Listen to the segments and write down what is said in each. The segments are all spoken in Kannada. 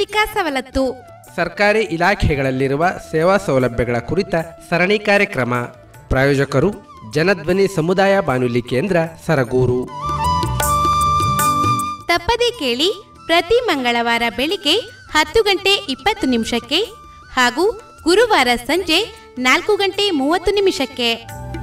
ಸಾಮಾಜಿಕ ಸವಲತ್ತು, ಸರ್ಕಾರಿ ಇಲಾಖೆಗಳಲ್ಲಿರುವ ಸೇವಾ ಸೌಲಭ್ಯಗಳ ಕುರಿತ ಸರಣಿ ಕಾರ್ಯಕ್ರಮ. ಪ್ರಾಯೋಜಕರು ಜನಧ್ವನಿ ಸಮುದಾಯ ಬಾನುಲಿ ಕೇಂದ್ರ ಸರಗೂರು. ತಪ್ಪದೇ ಕೇಳಿ ಪ್ರತಿ ಮಂಗಳವಾರ ಬೆಳಿಗ್ಗೆ 10:20 ಹಾಗೂ ಗುರುವಾರ ಸಂಜೆ 4:30.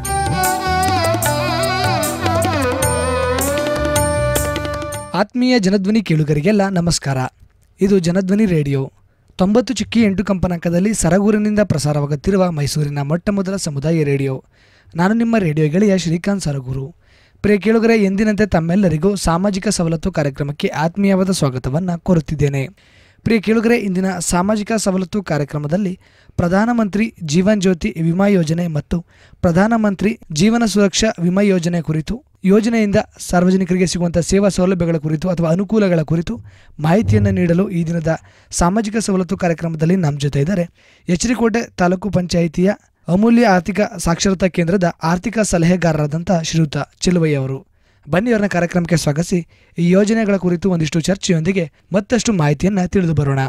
ಆತ್ಮೀಯ ಜನಧ್ವನಿ ಕೇಳುಗರಿಗೆಲ್ಲ ನಮಸ್ಕಾರ. ಇದು ಜನಧ್ವನಿ ರೇಡಿಯೋ 90.8 ಕಂಪನಾಂಕದಲ್ಲಿ ಸರಗೂರಿನಿಂದ ಪ್ರಸಾರವಾಗುತ್ತಿರುವ ಮೈಸೂರಿನ ಮೊಟ್ಟಮೊದಲ ಸಮುದಾಯ ರೇಡಿಯೋ. ನಾನು ನಿಮ್ಮ ರೇಡಿಯೋ ಗೆಳೆಯ ಶ್ರೀಕಾಂತ್ ಸರಗೂರು. ಪ್ರಿಯ ಕೇಳುಗರೆ, ಎಂದಿನಂತೆ ತಮ್ಮೆಲ್ಲರಿಗೂ ಸಾಮಾಜಿಕ ಸವಲತ್ತು ಕಾರ್ಯಕ್ರಮಕ್ಕೆ ಆತ್ಮೀಯವಾದ ಸ್ವಾಗತವನ್ನು ಕೋರುತ್ತಿದ್ದೇನೆ. ಪ್ರಿಯ ಕೇಳುಗರೆ, ಇಂದಿನ ಸಾಮಾಜಿಕ ಸವಲತ್ತು ಕಾರ್ಯಕ್ರಮದಲ್ಲಿ ಪ್ರಧಾನಮಂತ್ರಿ ಜೀವನ್ ಜ್ಯೋತಿ ವಿಮಾ ಯೋಜನೆ ಮತ್ತು ಪ್ರಧಾನಮಂತ್ರಿ ಜೀವನ ಸುರಕ್ಷಾ ವಿಮಾ ಯೋಜನೆ ಕುರಿತು, ಯೋಜನೆಯಿಂದ ಸಾರ್ವಜನಿಕರಿಗೆ ಸಿಗುವಂಥ ಸೇವಾ ಸೌಲಭ್ಯಗಳ ಕುರಿತು ಅಥವಾ ಅನುಕೂಲಗಳ ಕುರಿತು ಮಾಹಿತಿಯನ್ನು ನೀಡಲು ಈ ದಿನದ ಸಾಮಾಜಿಕ ಸವಲತ್ತು ಕಾರ್ಯಕ್ರಮದಲ್ಲಿ ನಮ್ಮ ಜೊತೆ ಇದ್ದಾರೆ ಎಚ್.ಡಿ.ಕೋಟೆ ತಾಲೂಕು ಪಂಚಾಯಿತಿಯ ಅಮೂಲ್ಯ ಆರ್ಥಿಕ ಸಾಕ್ಷರತಾ ಕೇಂದ್ರದ ಆರ್ಥಿಕ ಸಲಹೆಗಾರರಾದಂಥ ಶ್ರೀಯುತ ಚೆಲುವಯ್ಯ ಅವರು. ಬನ್ನಿ, ಅವರನ್ನ ಕಾರ್ಯಕ್ರಮಕ್ಕೆ ಸ್ವಾಗತಿಸಿ ಈ ಯೋಜನೆಗಳ ಕುರಿತು ಒಂದಿಷ್ಟು ಚರ್ಚೆಯೊಂದಿಗೆ ಮತ್ತಷ್ಟು ಮಾಹಿತಿಯನ್ನು ತಿಳಿದು ಬರೋಣ.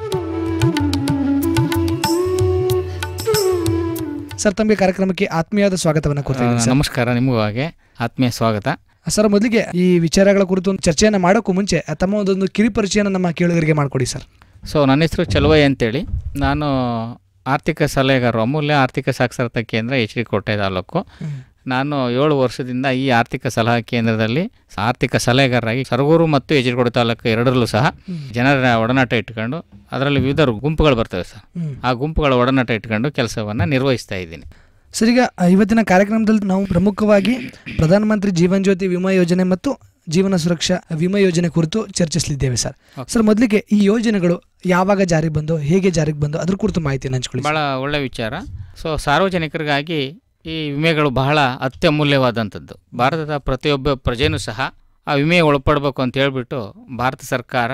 ಸರ್, ತಮಗೆ ಕಾರ್ಯಕ್ರಮಕ್ಕೆ ಆತ್ಮೀಯವಾದ ಸ್ವಾಗತವನ್ನು ಕೊಡ್ತೀನಿ. ನಮಸ್ಕಾರ, ನಿಮಗೂ ಹಾಗೆ ಆತ್ಮೀಯ ಸ್ವಾಗತ. ಸರ್, ಮೊದಲಿಗೆ ಈ ವಿಚಾರಗಳ ಕುರಿತು ಒಂದು ಚರ್ಚೆಯನ್ನು ಮಾಡೋಕ್ಕೂ ಮುಂಚೆ ತಮ್ಮ ಒಂದೊಂದು ಕಿರಿಪರಿಚಯನ ನಮ್ಮ ಕೇಳುಗರಿಗೆ ಮಾಡಿಕೊಡಿ ಸರ್. ನನ್ನ ಹೆಸರು ಚೆಲುವಯ್ಯ ಅಂತೇಳಿ. ನಾನು ಆರ್ಥಿಕ ಸಲಹೆಗಾರರು, ಅಮೂಲ್ಯ ಆರ್ಥಿಕ ಸಾಕ್ಷರತಾ ಕೇಂದ್ರ ಎಚ್.ಡಿ.ಕೋಟೆ ತಾಲೂಕು. ನಾನು 7 ವರ್ಷದಿಂದ ಈ ಆರ್ಥಿಕ ಸಲಹಾ ಕೇಂದ್ರದಲ್ಲಿ ಆರ್ಥಿಕ ಸಲಹೆಗಾರರಾಗಿ ಸರಗೂರು ಮತ್ತು ಎಚ್.ಡಿ.ಕೋಟೆ ತಾಲೂಕು ಎರಡರಲ್ಲೂ ಸಹ ಜನರ ಒಡನಾಟ ಇಟ್ಕೊಂಡು, ಅದರಲ್ಲಿ ವಿವಿಧ ಗುಂಪುಗಳು ಬರ್ತವೆ ಸರ್, ಆ ಗುಂಪುಗಳ ಒಡನಾಟ ಇಟ್ಕೊಂಡು ಕೆಲಸವನ್ನು ನಿರ್ವಹಿಸ್ತಾ ಇದ್ದೀನಿ. ಸರ್, ಈಗ ಇವತ್ತಿನ ಕಾರ್ಯಕ್ರಮದಲ್ಲಿ ನಾವು ಪ್ರಮುಖವಾಗಿ ಪ್ರಧಾನಮಂತ್ರಿ ಜೀವನ್ ಜ್ಯೋತಿ ವಿಮಾ ಯೋಜನೆ ಮತ್ತು ಜೀವನ ಸುರಕ್ಷಾ ವಿಮಾ ಯೋಜನೆ ಕುರಿತು ಚರ್ಚಿಸಲಿದ್ದೇವೆ ಸರ್. ಸರ್, ಮೊದಲಿಗೆ ಈ ಯೋಜನೆಗಳು ಯಾವಾಗ ಜಾರಿಗೆ ಬಂದು, ಹೇಗೆ ಜಾರಿಗೆ ಬಂದು, ಅದ್ರ ಕುರಿತು ಮಾಹಿತಿಯನ್ನು ಹಂಚ್ಕೊಳ್ಳಿ. ಭಾಳ ಒಳ್ಳೆ ವಿಚಾರ. ಸಾರ್ವಜನಿಕರಿಗಾಗಿ ಈ ವಿಮೆಗಳು ಬಹಳ ಅತ್ಯಮೂಲ್ಯವಾದಂಥದ್ದು. ಭಾರತದ ಪ್ರತಿಯೊಬ್ಬ ಪ್ರಜೆಯೂ ಸಹ ಆ ವಿಮೆಗೆ ಒಳಪಡಬೇಕು ಅಂತ ಹೇಳ್ಬಿಟ್ಟು ಭಾರತ ಸರ್ಕಾರ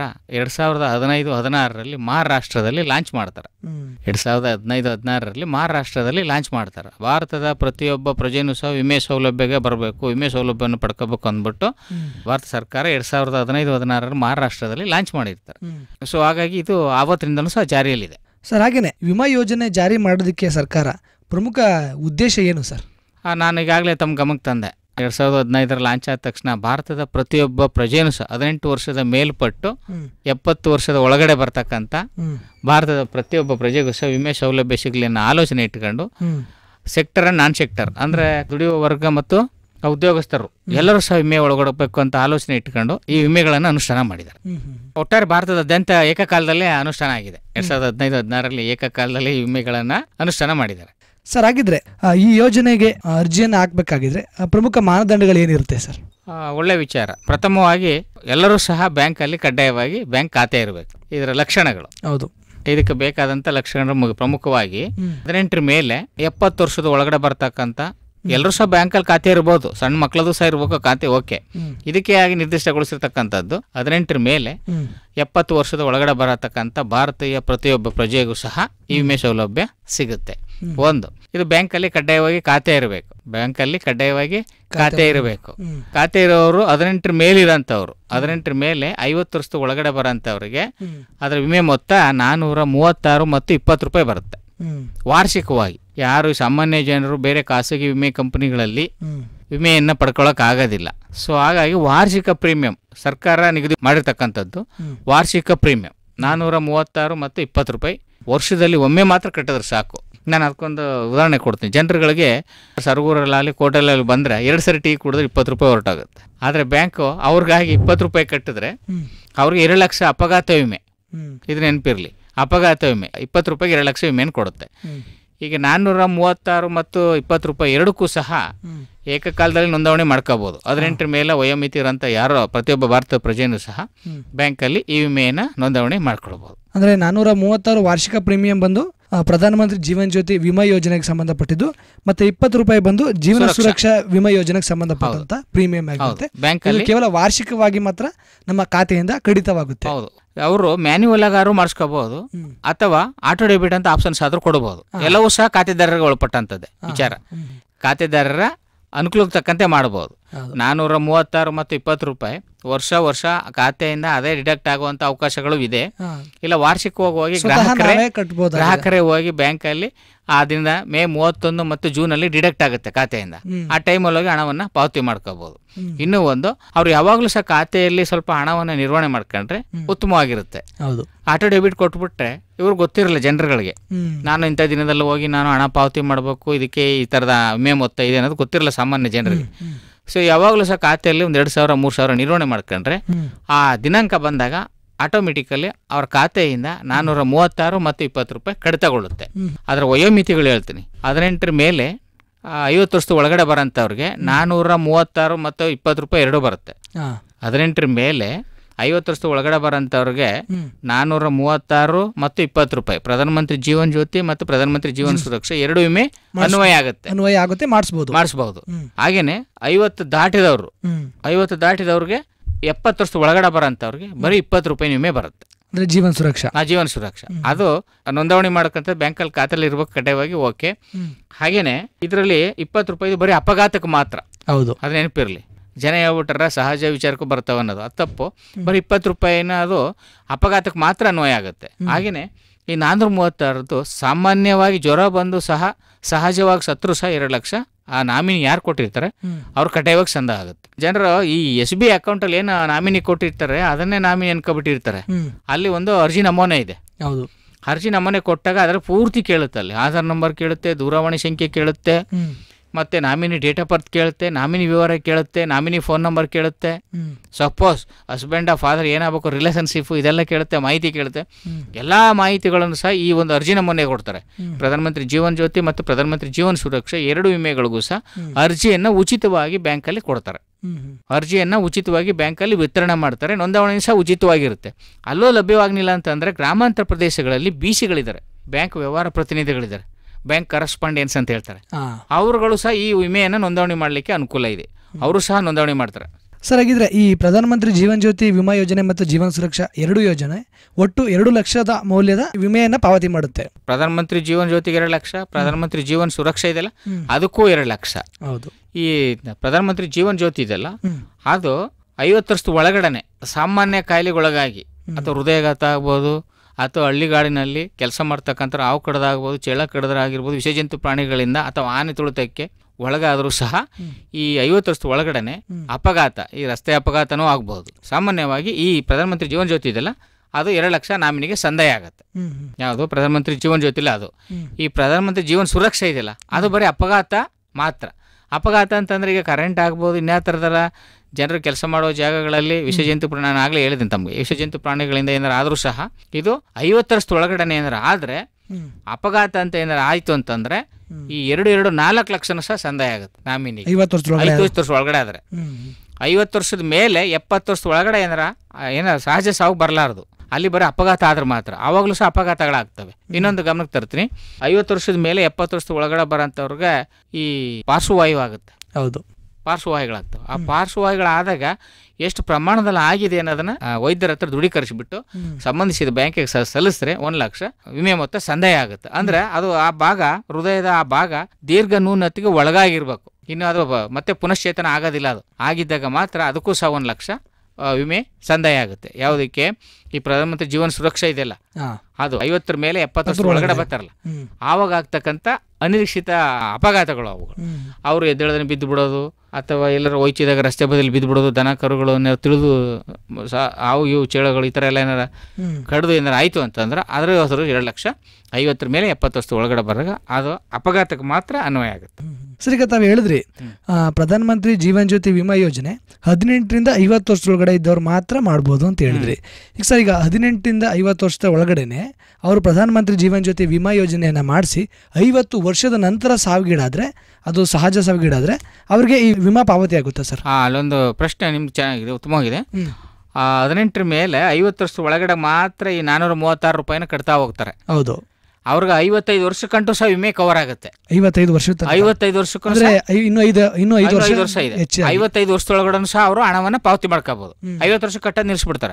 2015-16ರಲ್ಲಿ ಮಹಾರಾಷ್ಟ್ರದಲ್ಲಿ ಲಾಂಚ್ ಮಾಡ್ತಾರೆ. 2015-16ರಲ್ಲಿ ಮಹಾರಾಷ್ಟ್ರದಲ್ಲಿ ಲಾಂಚ್ ಮಾಡ್ತಾರೆ. ಭಾರತದ ಪ್ರತಿಯೊಬ್ಬ ಪ್ರಜೆಯೂ ಸಹ ವಿಮೆ ಸೌಲಭ್ಯಗೆ ಬರಬೇಕು, ವಿಮೆ ಸೌಲಭ್ಯವನ್ನು ಪಡ್ಕೋಬೇಕು ಅಂದ್ಬಿಟ್ಟು ಭಾರತ ಸರ್ಕಾರ 2015-16ರಲ್ಲಿ ಮಹಾರಾಷ್ಟ್ರದಲ್ಲಿ ಲಾಂಚ್ ಮಾಡಿರ್ತಾರೆ. ಹಾಗಾಗಿ ಇದು ಆವತ್ತಿನಿಂದಲೂ ಸಹ ಜಾರಿಯಲ್ಲಿದೆ ಸರ್. ಹಾಗೆಯೇ ವಿಮಾ ಯೋಜನೆ ಜಾರಿ ಮಾಡೋದಕ್ಕೆ ಸರ್ಕಾರ ಪ್ರಮುಖ ಉದ್ದೇಶ ಏನು ಸರ್? ನಾನು ಈಗಾಗಲೇ ತಮ್ಮ ಗಮನಕ್ಕೆ ತಂದೆ. 2015 ಲಾಂಚ್ ಆದ ತಕ್ಷಣ ಭಾರತದ ಪ್ರತಿಯೊಬ್ಬ ಪ್ರಜೆಯೂ ಸಹ 18 ವರ್ಷದ ಮೇಲ್ಪಟ್ಟು 70 ವರ್ಷದ ಒಳಗಡೆ ಬರ್ತಕ್ಕಂಥ ಭಾರತದ ಪ್ರತಿಯೊಬ್ಬ ಪ್ರಜೆಗೂ ಸಹ ವಿಮೆ ಸೌಲಭ್ಯ ಸಿಗಲಿ ಅನ್ನೋ ಆಲೋಚನೆ ಇಟ್ಕೊಂಡು ಸೆಕ್ಟರ್ ಅಂಡ್ ನಾನ್ ಸೆಕ್ಟರ್ ಅಂದರೆ ದುಡಿಯುವ ವರ್ಗ ಮತ್ತು ಉದ್ಯೋಗಸ್ಥರು ಎಲ್ಲರೂ ಸಹ ವಿಮೆ ಒಳಗಡಬೇಕು ಅಂತ ಆಲೋಚನೆ ಇಟ್ಕೊಂಡು ಈ ವಿಮೆಗಳನ್ನು ಅನುಷ್ಠಾನ ಮಾಡಿದ್ದಾರೆ. ಒಟ್ಟಾರೆ ಭಾರತದಾದ್ಯಂತ ಏಕಕಾಲದಲ್ಲೇ ಅನುಷ್ಠಾನ ಆಗಿದೆ. 2015-16ರಲ್ಲಿ ಏಕಕಾಲದಲ್ಲಿ ಈ ವಿಮೆಗಳನ್ನು ಅನುಷ್ಠಾನ ಮಾಡಿದ್ದಾರೆ. ಸರ್, ಹಾಗಿದ್ರೆ ಈ ಯೋಜನೆಗೆ ಅರ್ಜಿಯನ್ನು ಹಾಕಬೇಕಾಗಿದ್ರೆ ಪ್ರಮುಖ ಮಾನದಂಡಗಳು ಏನಿರುತ್ತೆ ಸರ್? ಒಳ್ಳೆ ವಿಚಾರ. ಪ್ರಥಮವಾಗಿ ಎಲ್ಲರೂ ಸಹ ಬ್ಯಾಂಕಲ್ಲಿ ಕಡ್ಡಾಯವಾಗಿ ಬ್ಯಾಂಕ್ ಖಾತೆ ಇರಬೇಕು. ಇದರ ಲಕ್ಷಣಗಳು, ಹೌದು, ಇದಕ್ಕೆ ಬೇಕಾದಂಥ ಲಕ್ಷಣಗಳು ಪ್ರಮುಖವಾಗಿ 18 ಮೇಲೆ 70 ವರ್ಷದ ಒಳಗಡೆ ಬರ್ತಕ್ಕಂಥ ಎಲ್ಲರೂ ಸಹ ಬ್ಯಾಂಕಲ್ಲಿ ಖಾತೆ ಇರ್ಬೋದು, ಸಣ್ಣ ಮಕ್ಕಳದು ಸಹ ಇರ್ಬೇಕು ಖಾತೆ, ಓಕೆ. ಇದಕ್ಕೆ ಆಗಿ ನಿರ್ದಿಷ್ಟಗೊಳಿಸಿರ್ತಕ್ಕಂಥದ್ದು 18 ಮೇಲೆ 70 ವರ್ಷದ ಒಳಗಡೆ ಬರತಕ್ಕಂಥ ಭಾರತೀಯ ಪ್ರತಿಯೊಬ್ಬ ಪ್ರಜೆಗೂ ಸಹ ಈ ವಿಮೆ ಸೌಲಭ್ಯ ಸಿಗುತ್ತೆ. ಒಂದು, ಇದು ಬ್ಯಾಂಕಲ್ಲಿ ಕಡ್ಡಾಯವಾಗಿ ಖಾತೆ ಇರಬೇಕು. ಬ್ಯಾಂಕಲ್ಲಿ ಕಡ್ಡಾಯವಾಗಿ ಖಾತೆ ಇರಬೇಕು. ಖಾತೆ ಇರೋರು 18 ಮೇಲಿರೋಂಥವ್ರು, 18 ಮೇಲೆ 50 ವರ್ಷದ ಒಳಗಡೆ ಬರೋಂಥವ್ರಿಗೆ ಅದರ ವಿಮೆ ಮೊತ್ತ 436 ಮತ್ತು 20 ರೂಪಾಯಿ ಬರುತ್ತೆ ವಾರ್ಷಿಕವಾಗಿ. ಯಾರು ಸಾಮಾನ್ಯ ಜನರು ಬೇರೆ ಖಾಸಗಿ ವಿಮೆ ಕಂಪನಿಗಳಲ್ಲಿ ವಿಮೆಯನ್ನು ಪಡ್ಕೊಳ್ಳೋಕೆ ಆಗೋದಿಲ್ಲ. ಹಾಗಾಗಿ ವಾರ್ಷಿಕ ಪ್ರೀಮಿಯಂ ಸರ್ಕಾರ ನಿಗದಿ ಮಾಡಿರ್ತಕ್ಕಂಥದ್ದು. ವಾರ್ಷಿಕ ಪ್ರೀಮಿಯಂ 436 ಮತ್ತು 20 ರೂಪಾಯಿ ವರ್ಷದಲ್ಲಿ ಒಮ್ಮೆ ಮಾತ್ರ ಕಟ್ಟಿದ್ರೆ ಸಾಕು. ನಾನು ಅದಕ್ಕೊಂದು ಉದಾಹರಣೆ ಕೊಡ್ತೀನಿ. ಜನರುಗಳಿಗೆ ಸರಗೂರಲ್ಲಾಗಲಿ ಕೋಟೆಯಲ್ಲಿ ಬಂದರೆ 2 ಸರಿ ಟೀ ಕುಡಿದ್ರೆ 20 ರೂಪಾಯಿ ಹೊರಟಾಗುತ್ತೆ. ಆದರೆ ಬ್ಯಾಂಕು ಅವ್ರಿಗಾಗಿ 20 ರೂಪಾಯಿ ಕಟ್ಟಿದ್ರೆ ಅವ್ರಿಗೆ 2 ಲಕ್ಷ ಅಪಘಾತ ವಿಮೆ, ಇದು ನೆನಪಿರಲಿ, ಅಪಘಾತ ವಿಮೆ 20 ರೂಪಾಯಿಗೆ 2 ಲಕ್ಷ ವಿಮೆಯನ್ನು ಕೊಡುತ್ತೆ. ಈಗ 436 ಮತ್ತು 20 ರೂಪಾಯಿ ಎರಡಕ್ಕೂ ಸಹ ಏಕಕಾಲದಲ್ಲಿ ನೋಂದಣಿ ಮಾಡ್ಕೋಬಹುದು. 18 ಮೇಲೆ ವಯೋಮಿತಿ ಇರೋಂಥ ಯಾರೋ ಪ್ರತಿಯೊಬ್ಬ ಭಾರತ ಪ್ರಜೆಯೂ ಸಹ ಬ್ಯಾಂಕಲ್ಲಿ ಈ ವಿಮೆಯನ್ನು ನೋಂದಣಿ ಮಾಡ್ಕೊಳ್ಬಹುದು. ಅಂದರೆ 436 ವಾರ್ಷಿಕ ಪ್ರೀಮಿಯಂ ಬಂದು ಪ್ರಧಾನಮಂತ್ರಿ ಜೀವನ್ ಜ್ಯೋತಿ ವಿಮಾ ಯೋಜನೆಗೆ ಸಂಬಂಧಪಟ್ಟಿದ್ದು, ಮತ್ತೆ 20 ರೂಪಾಯಿ ಬಂದು ಜೀವನ ಸುರಕ್ಷಾ ವಿಮಾ ಯೋಜನೆಗೆ ಸಂಬಂಧಪಟ್ಟಂತ ಪ್ರೀಮಿಯಂ ಆಗಿರುತ್ತೆ. ಬ್ಯಾಂಕಲ್ಲಿ ಕೇವಲ ವಾರ್ಷಿಕವಾಗಿ ಮಾತ್ರ ನಮ್ಮ ಖಾತೆಯಿಂದ ಕಡಿತವಾಗುತ್ತೆ. ಹೌದು, ಅವರು ಮ್ಯಾನ್ಯುವಲ್ ಆಗಾರು ಮಾಡಿಸ್ಕೋಬಹುದು ಅಥವಾ ಆಟೋ ಡೆಬಿಟ್ ಅಂತ ಆಪ್ಷನ್ಸ್ ಆದ್ರೂ ಕೊಡಬಹುದು. ಎಲ್ಲವೂ ಸಹ ಖಾತೆದಾರರಿಗೆ ಒಳಪಟ್ಟಂತದ್ದೇ ವಿಚಾರ. ಖಾತೆದಾರರ ಅನುಕೂಲಕ್ಕೆ ತಕ್ಕಂತೆ ಮಾಡಬಹುದು. 436 ಮತ್ತು 20 ರೂಪಾಯಿ ವರ್ಷ ಖಾತೆಯಿಂದ ಅದೇ ಡಿಡಕ್ಟ್ ಆಗುವಂತ ಅವಕಾಶಗಳು ಇದೆ. ಇಲ್ಲ ವಾರ್ಷಿಕವಾಗಿ ಗ್ರಾಹಕರೇ ಹೋಗಿ ಬ್ಯಾಂಕಲ್ಲಿ ಆ ದಿನ ಮೇ 31 ಮತ್ತು ಜೂನಲ್ಲಿ ಡಿಡಕ್ಟ್ ಆಗುತ್ತೆ ಖಾತೆಯಿಂದ. ಆ ಟೈಮಲ್ಲಿ ಹೋಗಿ ಹಣವನ್ನ ಪಾವತಿ ಮಾಡ್ಕೋಬಹುದು. ಇನ್ನೂ ಒಂದು, ಅವ್ರು ಯಾವಾಗ್ಲೂ ಸಹ ಖಾತೆಯಲ್ಲಿ ಸ್ವಲ್ಪ ಹಣವನ್ನ ನಿರ್ವಹಣೆ ಮಾಡ್ಕೊಂಡ್ರೆ ಉತ್ತಮವಾಗಿರುತ್ತೆ. ಆಟೋ ಡೆಬಿಟ್ ಕೊಟ್ಬಿಟ್ರೆ ಇವ್ರಿಗೆ ಗೊತ್ತಿರಲ್ಲ ಜನರುಗಳಿಗೆ, ನಾನು ಇಂಥ ದಿನದಲ್ಲಿ ಹೋಗಿ ನಾನು ಹಣ ಪಾವತಿ ಮಾಡಬೇಕು, ಇದಕ್ಕೆ ಈ ತರದ ವಿಮೆ ಮೊತ್ತ ಇದೆ ಅನ್ನೋದು ಗೊತ್ತಿರಲ್ಲ ಸಾಮಾನ್ಯ ಜನರಿಗೆ. ಸೊ ಯಾವಾಗಲೂ ಸಹ ಖಾತೆಯಲ್ಲಿ ಒಂದು 2,000 3,000 ನಿರ್ವಹಣೆ ಮಾಡ್ಕೊಂಡ್ರೆ ಆ ದಿನಾಂಕ ಬಂದಾಗ ಆಟೋಮೆಟಿಕಲಿ ಅವ್ರ ಖಾತೆಯಿಂದ 436 ಮತ್ತು 20 ರೂಪಾಯಿ ಕಡಿತಗೊಳ್ಳುತ್ತೆ. ಅದರ ವಯೋಮಿತಿಗಳು ಹೇಳ್ತೀನಿ. 18 ಮೇಲೆ 50 ವರ್ಷದ ಒಳಗಡೆ ಬರೋಂಥವ್ರಿಗೆ 436 ಮತ್ತು 20 ರೂಪಾಯಿ ಎರಡೂ ಬರುತ್ತೆ. 18 ಮೇಲೆ 50 ವರ್ಷದ ಒಳಗಡೆ ಬರೋಂಥವ್ರಿಗೆ 436 ಮತ್ತು 20 ರೂಪಾಯಿ ಪ್ರಧಾನಮಂತ್ರಿ ಜೀವನ್ ಜ್ಯೋತಿ ಮತ್ತು ಪ್ರಧಾನಮಂತ್ರಿ ಜೀವನ್ ಸುರಕ್ಷಾ ಎರಡು ವಿಮೆ ಅನ್ವಯ ಆಗುತ್ತೆ, ಮಾಡಿಸಬಹುದು. ಹಾಗೇನೆ 50 ದಾಟಿದವ್ರಿಗೆ 70 ವರ್ಷದ ಒಳಗಡೆ ಬರೋಂಥವ್ರಿಗೆ ಬರೀ 20 ರೂಪಾಯಿ ವಿಮೆ ಬರುತ್ತೆ. ಜೀವನ್ ಸುರಕ್ಷಾ ಅದು ನೋಂದಣಿ ಮಾಡಕ್ಕಂತ ಬ್ಯಾಂಕಲ್ಲಿ ಖಾತೆಯಲ್ಲಿ ಇರ್ಬೇಕು ಕಡ್ಡಾಯವಾಗಿ. ಓಕೆ. ಹಾಗೇನೆ ಇದರಲ್ಲಿ 20 ರೂಪಾಯಿ ಬರೀ ಅಪಘಾತಕ್ಕೆ ಮಾತ್ರ. ಹೌದು, ಅದು ನೆನಪಿರಲಿ. ಜನ ಹೇಳ್ಬಿಟ್ರ ಸಹಜ ವಿಚಾರಕ್ಕೂ ಬರ್ತಾವ ಅನ್ನೋದು ಅದು ತಪ್ಪು. ಬರೀ 20 ರೂಪಾಯಿನ ಅದು ಅಪಘಾತಕ್ಕೆ ಮಾತ್ರ ಅನ್ವಯ ಆಗುತ್ತೆ. ಹಾಗೇನೆ ಈ 436 ಸಾಮಾನ್ಯವಾಗಿ ಜ್ವರ ಬಂದು ಸಹ ಸಹಜವಾಗಿ ಸತ್ರು ಸಹ 2 ಲಕ್ಷ ಆ ನಾಮಿನಿ ಯಾರು ಕೊಟ್ಟಿರ್ತಾರೆ ಅವ್ರ ಕಡ್ಡಾಯವಾಗಿ ಸಂದ ಆಗುತ್ತೆ. ಜನರು ಈ SBI ಅಕೌಂಟಲ್ಲಿ ಏನು ನಾಮಿನಿ ಕೊಟ್ಟಿರ್ತಾರೆ ಅದನ್ನೇ ನಾಮಿನಿ ಅನ್ಕೊಬಿಟ್ಟಿರ್ತಾರೆ. ಅಲ್ಲಿ ಒಂದು ಅರ್ಜಿ ನಮೂನೆ ಇದೆ. ಹೌದು, ಅರ್ಜಿ ನಮೂನೆ ಕೊಟ್ಟಾಗ ಅದರ ಪೂರ್ತಿ ಕೇಳುತ್ತೆ. ಅಲ್ಲಿ ಆಧಾರ್ ನಂಬರ್ ಕೇಳುತ್ತೆ, ದೂರವಾಣಿ ಸಂಖ್ಯೆ ಕೇಳುತ್ತೆ, ಮತ್ತೆ ನಾಮಿನಿ ಡೇಟ್ ಆಫ್ ಬರ್ತ್ ಕೇಳುತ್ತೆ, ನಾಮಿನಿ ವಿವರ ಕೇಳುತ್ತೆ, ನಾಮಿನಿ ಫೋನ್ ನಂಬರ್ ಕೇಳುತ್ತೆ. ಸಪೋಸ್ ಹಸ್ಬೆಂಡ್ ಫಾದರ್ ಏನಾಗಬೇಕು, ರಿಲೇಷನ್ಶಿಪ್ ಇದೆಲ್ಲ ಕೇಳುತ್ತೆ, ಮಾಹಿತಿ ಕೇಳುತ್ತೆ. ಎಲ್ಲಾ ಮಾಹಿತಿಗಳನ್ನು ಸಹ ಈ ಒಂದು ಅರ್ಜಿ ನಮೂನೆ ಕೊಡ್ತಾರೆ. ಪ್ರಧಾನಮಂತ್ರಿ ಜೀವನ್ ಜ್ಯೋತಿ ಮತ್ತು ಪ್ರಧಾನಮಂತ್ರಿ ಜೀವನ್ ಸುರಕ್ಷಾ ಎರಡು ವಿಮೆಗಳಿಗೂ ಸಹ ಅರ್ಜಿಯನ್ನು ಉಚಿತವಾಗಿ ಬ್ಯಾಂಕಲ್ಲಿ ಕೊಡ್ತಾರೆ. ಅರ್ಜಿಯನ್ನ ಉಚಿತವಾಗಿ ಬ್ಯಾಂಕಲ್ಲಿ ವಿತರಣೆ ಮಾಡ್ತಾರೆ. ನೋಂದಣಿ ಸಹ ಉಚಿತವಾಗಿರುತ್ತೆ. ಅಲ್ಲೂ ಲಭ್ಯವಾಗಲಿಲ್ಲ ಅಂತಂದ್ರೆ ಗ್ರಾಮಾಂತರ ಪ್ರದೇಶಗಳಲ್ಲಿ BCಗಳಿದ್ದಾರೆ, ಬ್ಯಾಂಕ್ ವ್ಯವಹಾರ ಪ್ರತಿನಿಧಿಗಳಿದ್ದಾರೆ, ಬ್ಯಾಂಕ್ ಕರೆಸ್ಪಾಂಡೆನ್ಸ್ ಅಂತ ಹೇಳ್ತಾರೆ. ಅವರುಗಳು ಸಹ ಈ ವಿಮೆಯನ್ನು ನೋಂದಣಿ ಮಾಡಲಿಕ್ಕೆ ಅನುಕೂಲ ಇದೆ, ಅವರು ಸಹ ನೋಂದಣಿ ಮಾಡ್ತಾರೆ. ಸರ್, ಹಾಗಿದ್ರೆ ಈ ಪ್ರಧಾನಮಂತ್ರಿ ಜೀವನ್ ಜ್ಯೋತಿ ವಿಮಾ ಯೋಜನೆ ಮತ್ತು ಜೀವನ್ ಸುರಕ್ಷಾ ಎರಡು ಯೋಜನೆ ಒಟ್ಟು 2 ಲಕ್ಷದ ಮೌಲ್ಯದ ವಿಮೆಯನ್ನ ಪಾವತಿ ಮಾಡುತ್ತೆ. ಪ್ರಧಾನಮಂತ್ರಿ ಜೀವನ್ ಜ್ಯೋತಿಗೆ 2 ಲಕ್ಷ, ಪ್ರಧಾನಮಂತ್ರಿ ಜೀವನ್ ಸುರಕ್ಷಾ ಇದೆಯಲ್ಲ ಅದಕ್ಕೂ 2 ಲಕ್ಷ. ಹೌದು. ಈ ಪ್ರಧಾನಮಂತ್ರಿ ಜೀವನ್ ಜ್ಯೋತಿ ಇದೆಲ್ಲ ಅದು 50 ವರ್ಷದ ಒಳಗಡೆನೆ ಸಾಮಾನ್ಯ ಕಾಯಿಲೆಗೊಳಗಾಗಿ ಅಥವಾ ಹೃದಯಾಘಾತ ಆಗ್ಬೋದು, ಅಥವಾ ಹಳ್ಳಿಗಾಡಿನಲ್ಲಿ ಕೆಲಸ ಮಾಡ್ತಕ್ಕಂಥ ಹಾವು ಕಡದಾಗ್ಬೋದು, ಚೇಳ ಕಡದಾಗಿರ್ಬೋದು, ವಿಷಜಂತು ಪ್ರಾಣಿಗಳಿಂದ ಅಥವಾ ಆನೆ ತುಳಿತಕ್ಕೆ ಒಳಗಾದರೂ ಸಹ ಈ 50 ವರ್ಷದ ಒಳಗಡೆನೆ ಅಪಘಾತ, ಈ ರಸ್ತೆ ಅಪಘಾತನೂ ಆಗ್ಬಹುದು. ಸಾಮಾನ್ಯವಾಗಿ ಈ ಪ್ರಧಾನಮಂತ್ರಿ ಜೀವನ್ ಜ್ಯೋತಿ ಇದೆಲ್ಲ ಅದು 2 ಲಕ್ಷ ನಾಮಿನಿಗೆ ಸಂದಾಯ ಆಗುತ್ತೆ. ಯಾವುದು ಪ್ರಧಾನಮಂತ್ರಿ ಜೀವನ್ ಜ್ಯೋತಿ ಇಲ್ಲ ಅದು. ಈ ಪ್ರಧಾನಮಂತ್ರಿ ಜೀವನ್ ಸುರಕ್ಷಾ ಇದೆಯಲ್ಲ ಅದು ಬರೀ ಅಪಘಾತ ಮಾತ್ರ. ಅಪಘಾತ ಅಂತಂದ್ರೆ ಈಗ ಕರೆಂಟ್ ಆಗ್ಬೋದು, ಇನ್ಯಾತರದಲ್ಲ ಜನರು ಕೆಲಸ ಮಾಡೋ ಜಾಗಗಳಲ್ಲಿ ವಿಷಜಂತು ಪ್ರಾಣಿ, ನಾನು ಆಗಲೇ ಹೇಳಿದ್ದೀನಿ ತಮಗೆ, ವಿಷಜಂತು ಪ್ರಾಣಿಗಳಿಂದ ಏನಾರು ಆದರೂ ಸಹ ಇದು 50 ವರ್ಷದ ಒಳಗಡೆ ಏನಾರು ಆದರೆ ಅಪಘಾತ ಅಂತ ಏನಾರು ಆಯ್ತು ಅಂತಂದ್ರೆ ಈ 4 ಲಕ್ಷನೂ ಸಹ ಸಂದಾಯ ಆಗುತ್ತೆ ನಾಮಿನಿ. 50 ವರ್ಷದ ಒಳಗಡೆ ಆದ್ರೆ 50 ವರ್ಷದ ಮೇಲೆ 70 ವರ್ಷದ ಒಳಗಡೆ ಏನಾರ ಸಹಜ ಸಾವು ಬರಲಾರದು, ಅಲ್ಲಿ ಬರೀ ಅಪಘಾತ ಆದ್ರೆ ಮಾತ್ರ. ಆವಾಗಲೂ ಸಹ ಅಪಘಾತಗಳಾಗ್ತವೆ. ಇನ್ನೊಂದು ಗಮನಕ್ಕೆ ತರ್ತೀನಿ, 50 ವರ್ಷದ ಮೇಲೆ 70 ವರ್ಷದ ಒಳಗಡೆ ಬರೋಂಥವ್ರಿಗೆ ಈ ಪಾರ್ಶ್ವವಾಯು ಆಗುತ್ತೆ. ಹೌದು, ಪಾರ್ಶ್ವವಾಯುಗಳಾಗ್ತವೆ. ಆ ಪಾರ್ಶ್ವವಾಯುಗಳಾದಾಗ ಎಷ್ಟು ಪ್ರಮಾಣದಲ್ಲಿ ಆಗಿದೆ ಅನ್ನೋದನ್ನ ವೈದ್ಯರ ಹತ್ರ ದೃಢೀಕರಿಸಿಬಿಟ್ಟು ಸಂಬಂಧಿಸಿದ ಬ್ಯಾಂಕಿಗೆ ಸಲ್ಲಿಸಿದ್ರೆ 1 ಲಕ್ಷ ವಿಮೆ ಮೊತ್ತ ಸಂದಾಯ ಆಗುತ್ತೆ. ಅಂದ್ರೆ ಅದು ಆ ಭಾಗ, ಹೃದಯದ ಆ ಭಾಗ ದೀರ್ಘ ನ್ಯೂನತೆಗೆ ಒಳಗಾಗಿರ್ಬೇಕು. ಇನ್ನು ಅದು ಮತ್ತೆ ಪುನಶ್ಚೇತನ ಆಗೋದಿಲ್ಲ. ಅದು ಆಗಿದ್ದಾಗ ಮಾತ್ರ ಅದಕ್ಕೂ ಸಹ 1 ಲಕ್ಷ ವಿಮೆ ಸಂದಾಯ ಆಗುತ್ತೆ. ಯಾವುದಕ್ಕೆ? ಈ ಪ್ರಧಾನಮಂತ್ರಿ ಜೀವನ್ ಸುರಕ್ಷಾ ಇದೆಯಲ್ಲ ಅದು 50 ಮೇಲೆ 70 ವರ್ಷ ಒಳಗಡೆ ಬರ್ತಾರಲ್ಲ ಆವಾಗ ಆಗ್ತಕ್ಕಂಥ ಅನಿರೀಕ್ಷಿತ ಅಪಘಾತಗಳು ಅವುಗಳು. ಅವರು ಎದ್ದೇಳದನ್ನ ಬಿದ್ದು ಬಿಡೋದು ಅಥವಾ ಎಲ್ಲರೂ ಒಯ್ಚಿದಾಗ ರಸ್ತೆ ಬದಿಯಲ್ಲಿ ಬಿದ್ದು ಬಿಡೋದು, ದನ ಕರುಗಳು ತಿಳಿದು ಹಾವು ಇವು ಚೇಳುಗಳು ಈ ಥರ ಎಲ್ಲ ಏನಾರ ಕಡಿದು ಏನಾರು ಆಯಿತು ಅಂತಂದ್ರೆ ಅದರ ಹೆಸರು 2 ಲಕ್ಷ. 50 ಮೇಲೆ 70 ವರ್ಷ ಒಳಗಡೆ ಬರಾಗ ಅದು ಅಪಘಾತಕ್ಕೆ ಮಾತ್ರ ಅನ್ವಯ ಆಗುತ್ತೆ. ಸರ್, ಈಗ ತಾವು ಹೇಳಿದ್ರಿ ಪ್ರಧಾನಮಂತ್ರಿ ಜೀವನ್ ಜ್ಯೋತಿ ವಿಮಾ ಯೋಜನೆ 18ರಿಂದ 50 ವರ್ಷದೊಳಗಡೆ ಇದ್ದವ್ರು ಮಾತ್ರ ಮಾಡ್ಬೋದು ಅಂತ ಹೇಳಿದ್ರಿ. ಈಗ ಸರ್, ಈಗ 18ರಿಂದ 50 ವರ್ಷದ ಒಳಗಡೆನೆ ಅವರು ಪ್ರಧಾನಮಂತ್ರಿ ಜೀವನ್ ಜ್ಯೋತಿ ವಿಮಾ ಯೋಜನೆಯನ್ನು ಮಾಡಿಸಿ 50 ವರ್ಷದ ನಂತರ ಸಾವಿಗೀಡಾದ್ರೆ, ಅದು ಸಹಜ ಸಾವಿಗೀಡಾದ್ರೆ ಅವ್ರಿಗೆ ಈ ವಿಮಾ ಪಾವತಿ ಆಗುತ್ತಾ ಸರ್? ಅಲ್ಲೊಂದು ಪ್ರಶ್ನೆ ನಿಮ್ಗೆ ಚೆನ್ನಾಗಿದೆ, ಉತ್ತಮವಾಗಿದೆ. 18 ಮೇಲೆ 50 ವರ್ಷದ ಒಳಗಡೆ ಮಾತ್ರ ಈ 436 ರೂಪಾಯಿನ ಕಟ್ತಾ ಹೋಗ್ತಾರೆ. ಹೌದು. ಅವ್ರಿಗೆ 55 ವರ್ಷಕ್ಕಂಟು ಸಹ ವಿಮೆ ಕವರ್ ಆಗುತ್ತೆ. 55 ವರ್ಷ 55 ವರ್ಷಕ್ಕೂ ಇನ್ನು 5 ವರ್ಷ ಇದೆ. 55 ವರ್ಷದೊಳಗಡೆ ಸಹ ಅವರು ಹಣವನ್ನ ಪಾವತಿ ಮಾಡ್ಕೋಬಹುದು. 50 ವರ್ಷ ಕಟ್ಟೋದು ನಿಲ್ಲಿಸ್ಬಿಡ್ತಾರೆ.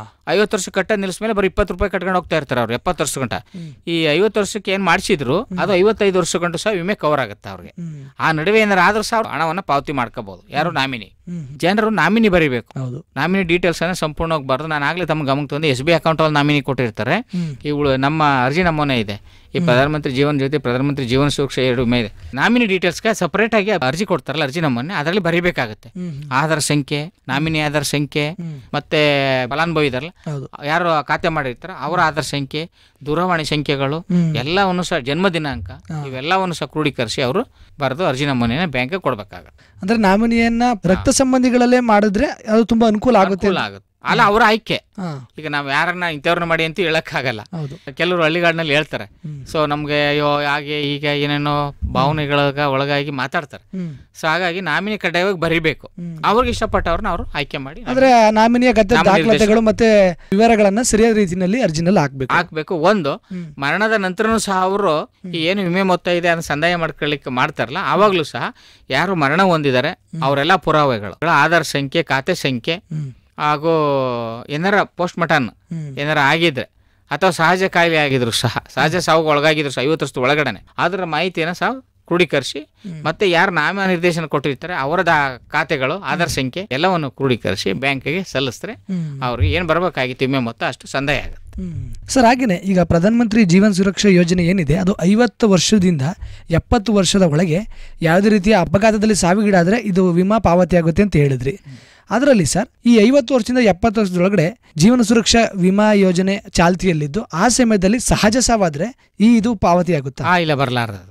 50 ವರ್ಷ ಕಟ್ಟೋದು ನಿಲ್ಲಿಸ್ಮೇಲೆ ಬರೀ 20 ರೂಪಾಯಿ ಕಟ್ಕೊಂಡು ಹೋಗ್ತಾ ಇರ್ತಾರೆ ಅವ್ರು 70 ವರ್ಷ ಗಂಟ. ಈ 50 ವರ್ಷಕ್ಕೆ ಏನ್ ಮಾಡಿಸಿದ್ರು ಅದು 55 ವರ್ಷ ಗಂಟು ಸಹ ವಿಮೆ ಕವರ್ ಆಗುತ್ತೆ ಅವ್ರಿಗೆ. ಆ ನಡುವೆ ಏನಾರು ಆದ್ರೂ ಸಹ ಹಣವನ್ನ ಪಾವತಿ ಮಾಡ್ಕೋಬಹುದು. ಯಾರು ನಾಮಿನಿ ಜನರು ನಾಮಿನಿ ಬರೀಬೇಕು. ನಾಮಿನಿ ಡೀಟೇಲ್ಸ್ ಅನ್ನ ಸಂಪೂರ್ಣ ಹೋಗ್ಬಾರ್ದು. ನಾನು ಆಗ್ಲೇ ತಮ್ಮ ಗಮನಕ್ಕೆ ತಂದು SBI ಅಕೌಂಟ್ ಅಲ್ಲಿ ನಾಮಿನಿ ಕೊಟ್ಟಿರ್ತಾರೆ. ಇವುಗಳು ನಮ್ಮ ಅರ್ಜಿ ನಮೂನೆ ಇದೆ. ಈ ಪ್ರಧಾನಮಂತ್ರಿ ಜೀವನ್ ಜ್ಯೋತಿ, ಪ್ರಧಾನಮಂತ್ರಿ ಜೀವನ ಸುರಕ್ಷಾ 2 ವಿಮೆ ಇದೆ. ನಾಮಿನಿ ಡೀಟೇಲ್ಸ್ಗೆ ಸಪರೇಟ್ ಆಗಿ ಅರ್ಜಿ ಕೊಡ್ತಾರಲ್ಲ ಅರ್ಜಿ ನಮೂನೆ, ಅದರಲ್ಲಿ ಬರೀಬೇಕಾಗುತ್ತೆ. ಆಧಾರ ಸಂಖ್ಯೆ, ನಾಮಿನಿ ಆಧಾರ್ ಸಂಖ್ಯೆ, ಮತ್ತೆ ಫಲಾನುಭವಿ ಇದಾರಲ್ಲ ಯಾರು ಖಾತೆ ಮಾಡಿರ್ತಾರ ಅವರ ಆಧಾರ್ ಸಂಖ್ಯೆ, ದೂರವಾಣಿ ಸಂಖ್ಯೆಗಳು ಎಲ್ಲವನ್ನು ಸಹ, ಜನ್ಮ ದಿನಾಂಕ ಇವೆಲ್ಲವನ್ನು ಸಹ ಕ್ರೋಢೀಕರಿಸಿ ಅವರು ಬರೆದು ಅರ್ಜಿ ನಮೂನೆನ ಬ್ಯಾಂಕ್ ಕೊಡ್ಬೇಕಾಗುತ್ತೆ. ಅಂದ್ರೆ ನಾಮಿನಿಯನ್ನ ರಕ್ತ ಸಂಬಂಧಿಗಳಲ್ಲೇ ಮಾಡಿದ್ರೆ ಅದು ತುಂಬಾ ಅನುಕೂಲ ಆಗುತ್ತೆ. ಅಲ್ಲ ಅವರ ಆಯ್ಕೆ. ಈಗ ನಾವ್ ಯಾರನ್ನ ಇಂಥವ್ರನ್ನ ಮಾಡಿ ಅಂತ ಹೇಳಕ್ಕಾಗಲ್ಲ. ಕೆಲವರು ಹಳ್ಳಿಗಾಡಿನಲ್ಲಿ ಹೇಳ್ತಾರೆ, ಸೊ ನಮ್ಗೆ ಅಯ್ಯೋ ಹಾಗೆ ಈಗ ಏನೇನೋ ಭಾವನೆಗಳಾಗ ಒಳಗಾಗಿ ಮಾತಾಡ್ತಾರೆ. ಸೊ ಹಾಗಾಗಿ ನಾಮಿನಿ ಕಡ್ಡಾಯವಾಗಿ ಬರೀಬೇಕು. ಅವ್ರಿಗೆ ಇಷ್ಟಪಟ್ಟವ್ರನ್ನ ಅವರು ಆಯ್ಕೆ ಮಾಡಿ ಅಂದ್ರೆ ನಾಮಿನಿಯ ದಾಖಲಾತಿಗಳು ಮತ್ತೆ ವಿವರಗಳನ್ನ ಸರಿಯಾದ ರೀತಿಯಲ್ಲಿ ಅರ್ಜಿನಲ್ಲಿ ಹಾಕ್ಬೇಕು. ಒಂದು ಮರಣದ ನಂತರನೂ ಸಹ ಅವರು ಏನು ವಿಮೆ ಮೊತ್ತ ಇದೆ ಅದನ್ನ ಸಂದಾಯ ಮಾಡ್ಕೊಳ್ಳಿಕ್ಕೆ ಮಾಡ್ತಾರಲ್ಲ, ಆವಾಗ್ಲೂ ಸಹ ಯಾರು ಮರಣ ಹೊಂದಿದ್ದಾರೆ ಅವರೆಲ್ಲ ಪುರಾವೆಗಳು, ಆಧಾರ್ ಸಂಖ್ಯೆ, ಖಾತೆ ಸಂಖ್ಯೆ ಹಾಗೂ ಏನಾರ ಪೋಸ್ಟ್ ಮಾರ್ಟಮ್ ಏನಾರ ಆಗಿದ್ರೆ ಅಥವಾ ಸಹಜ ಕಾಯಿಲೆ ಆಗಿದ್ರು ಸಹ, ಸಹಜ ಸಾವು ಒಳಗಾಗಿದ್ರು ಸಹ 50 ವರ್ಷದ ಒಳಗಡೆ ಅದರ ಮಾಹಿತಿಯನ್ನು ಸಹ ಕ್ರೋಢೀಕರಿಸಿ, ಮತ್ತೆ ಯಾರು ನಾಮ ನಿರ್ದೇಶನ ಕೊಟ್ಟಿರ್ತಾರೆ ಅವರ ಖಾತೆಗಳು, ಆಧಾರ್ ಸಂಖ್ಯೆ ಎಲ್ಲವನ್ನು ಕ್ರೋಢೀಕರಿಸಿ ಬ್ಯಾಂಕಿಗೆ ಸಲ್ಲಿಸಿದ್ರೆ ಅವ್ರಿಗೆ ಏನ್ ಬರಬೇಕಾಗಿತ್ತು ವಿಮೆ ಮೊತ್ತ ಅಷ್ಟು ಸಂದಾಯ ಆಗುತ್ತೆ. ಸರ್, ಹಾಗೇನೆ ಈಗ ಪ್ರಧಾನಮಂತ್ರಿ ಜೀವನ್ ಸುರಕ್ಷಾ ಯೋಜನೆ ಏನಿದೆ ಅದು 50 ವರ್ಷದಿಂದ 70 ವರ್ಷದ ಒಳಗೆ ಯಾವುದೇ ರೀತಿಯ ಅಪಘಾತದಲ್ಲಿ ಸಾವಿಗೀಡಾದ್ರೆ ಇದು ವಿಮಾ ಪಾವತಿ ಆಗುತ್ತೆ ಅಂತ ಹೇಳಿದ್ರಿ. ಅದರಲ್ಲಿ ಸರ್ ಈ 50 ವರ್ಷದಿಂದ 70 ವರ್ಷದೊಳಗಡೆ ಜೀವನ ಸುರಕ್ಷಾ ವಿಮಾ ಯೋಜನೆ ಚಾಲ್ತಿಯಲ್ಲಿದ್ದು ಆ ಸಮಯದಲ್ಲಿ ಸಹಜ ಸಾವಾದ್ರೆ ಇದು ಪಾವತಿ ಆಗುತ್ತಾ? ಇಲ್ಲ, ಬರಲಾರದು.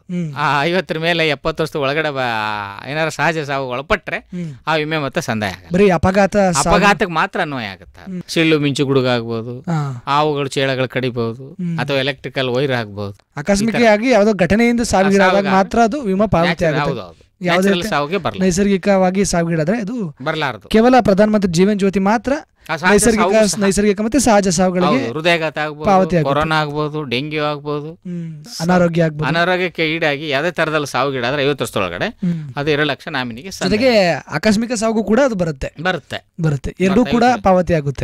50 ಮೇಲೆ 70 ವರ್ಷದ ಒಳಗಡೆ ಏನಾರ ಸಹಜ ಸಾವು ಒಳಪಟ್ರೆ ಆ ವಿಮೆ ಮೊತ್ತ ಸಂದಾಯ ಆಗುತ್ತೆ. ಬರೀ ಅಪಘಾತಕ್ಕೆ ಮಾತ್ರ ಅನ್ವಯ ಆಗುತ್ತೆ. ಸಿಳ್ಳು ಮಿಂಚು ಗುಡುಗಾಗ್ಬೋದು, ಹಾವುಗಳು ಚೇಳಗಳು ಕಡಿಬಹುದು, ಅಥವಾ ಎಲೆಕ್ಟ್ರಿಕಲ್ ವೈರ್ ಆಗ್ಬಹುದು. ಆಕಸ್ಮಿಕವಾಗಿ ಯಾವುದೋ ಘಟನೆಯಿಂದ ಸಾವಿಗೀಡಾದಾಗ ಮಾತ್ರ ಅದು ವಿಮಾ ಪಾವತಿ ಆಗುತ್ತೆ. ನೈಸರ್ಗಿಕವಾಗಿ ಸಾವಿಗೀಡಾದ್ರೆ ಅದು ಬರಲಾರದು. ಕೇವಲ ಪ್ರಧಾನಮಂತ್ರಿ ಜೀವನ್ ಜ್ಯೋತಿ ಮಾತ್ರ ನೈಸರ್ಗಿಕ ಮತ್ತೆ ಸಹಜ ಸಾವುಗಳಿಗೆ ಹೃದಯಾಘಾತ ಆಗ್ಬೋದು, ಕೊರೋನಾ ಆಗ್ಬೋದು, ಡೆಂಗ್ಯೂ ಆಗ್ಬೋದು, ಅನಾರೋಗ್ಯಕ್ಕೆ ಈಡಾಗಿ ಯಾವುದೇ ತರದಲ್ಲಿ ಸಾವಿಗೀಡಾದ್ರೆ 50 ವರ್ಷದೊಳಗಡೆ ಅದು 2 ಲಕ್ಷ ನಾಮಿನಿಗೆ. ಜೊತೆಗೆ ಆಕಸ್ಮಿಕ ಸಾವು ಕೂಡ ಅದು ಬರುತ್ತೆ. ಎರಡೂ ಕೂಡ ಪಾವತಿ ಆಗುತ್ತೆ.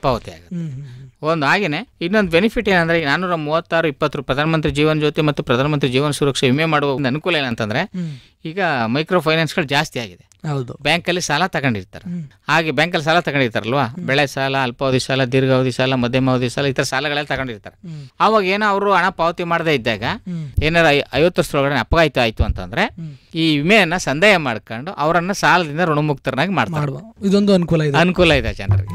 ಒಂದು ಹಾಗೇನೆ ಇನ್ನೊಂದು ಬೆನಿಫಿಟ್ ಏನಂದ್ರೆ 436 ಪ್ರಧಾನಮಂತ್ರಿ ಜೀವನ್ ಜ್ಯೋತಿ ಮತ್ತು ಪ್ರಧಾನಮಂತ್ರಿ ಜೀವನ ಸುರಕ್ಷಾ ವಿಮೆ ಮಾಡುವ ಒಂದು ಅನುಕೂಲ ಏನಂತಂದ್ರೆ, ಈಗ ಮೈಕ್ರೋ ಫೈನಾನ್ಸ್ಗಳು ಜಾಸ್ತಿ ಆಗಿದೆ. ಬ್ಯಾಂಕಲ್ಲಿ ಸಾಲ ತಗೊಂಡಿರ್ತಾರೆ. ಹಾಗೆ ಬ್ಯಾಂಕಲ್ಲಿ ಸಾಲ ತಗೊಂಡಿರ್ತಾರಲ್ವಾ, ಬೆಳೆ ಸಾಲ, ಅಲ್ಪಾವಧಿ ಸಾಲ, ದೀರ್ಘಾವಧಿ ಸಾಲ, ಮಧ್ಯಮಾವಧಿ ಸಾಲ, ಈ ತರ ಸಾಲಗಳೆಲ್ಲ ತಗೊಂಡಿರ್ತಾರೆ. ಅವಾಗ ಏನೋ ಅವರು ಹಣ ಪಾವತಿ ಮಾಡದೇ ಇದ್ದಾಗ ಏನಾರ 50 ವರ್ಷದೊಳಗಡೆ ಅಪಘಾತ ಆಯ್ತು ಅಂತಂದ್ರೆ ಈ ವಿಮೆಯನ್ನ ಸಂದಾಯ ಮಾಡ್ಕೊಂಡು ಅವರನ್ನ ಸಾಲದಿಂದ ಋಣಮುಕ್ತರನ್ನಾಗಿ ಮಾಡ್ತಾರೆ. ಇದೊಂದು ಅನುಕೂಲ ಇದೆ ಜನರಿಗೆ.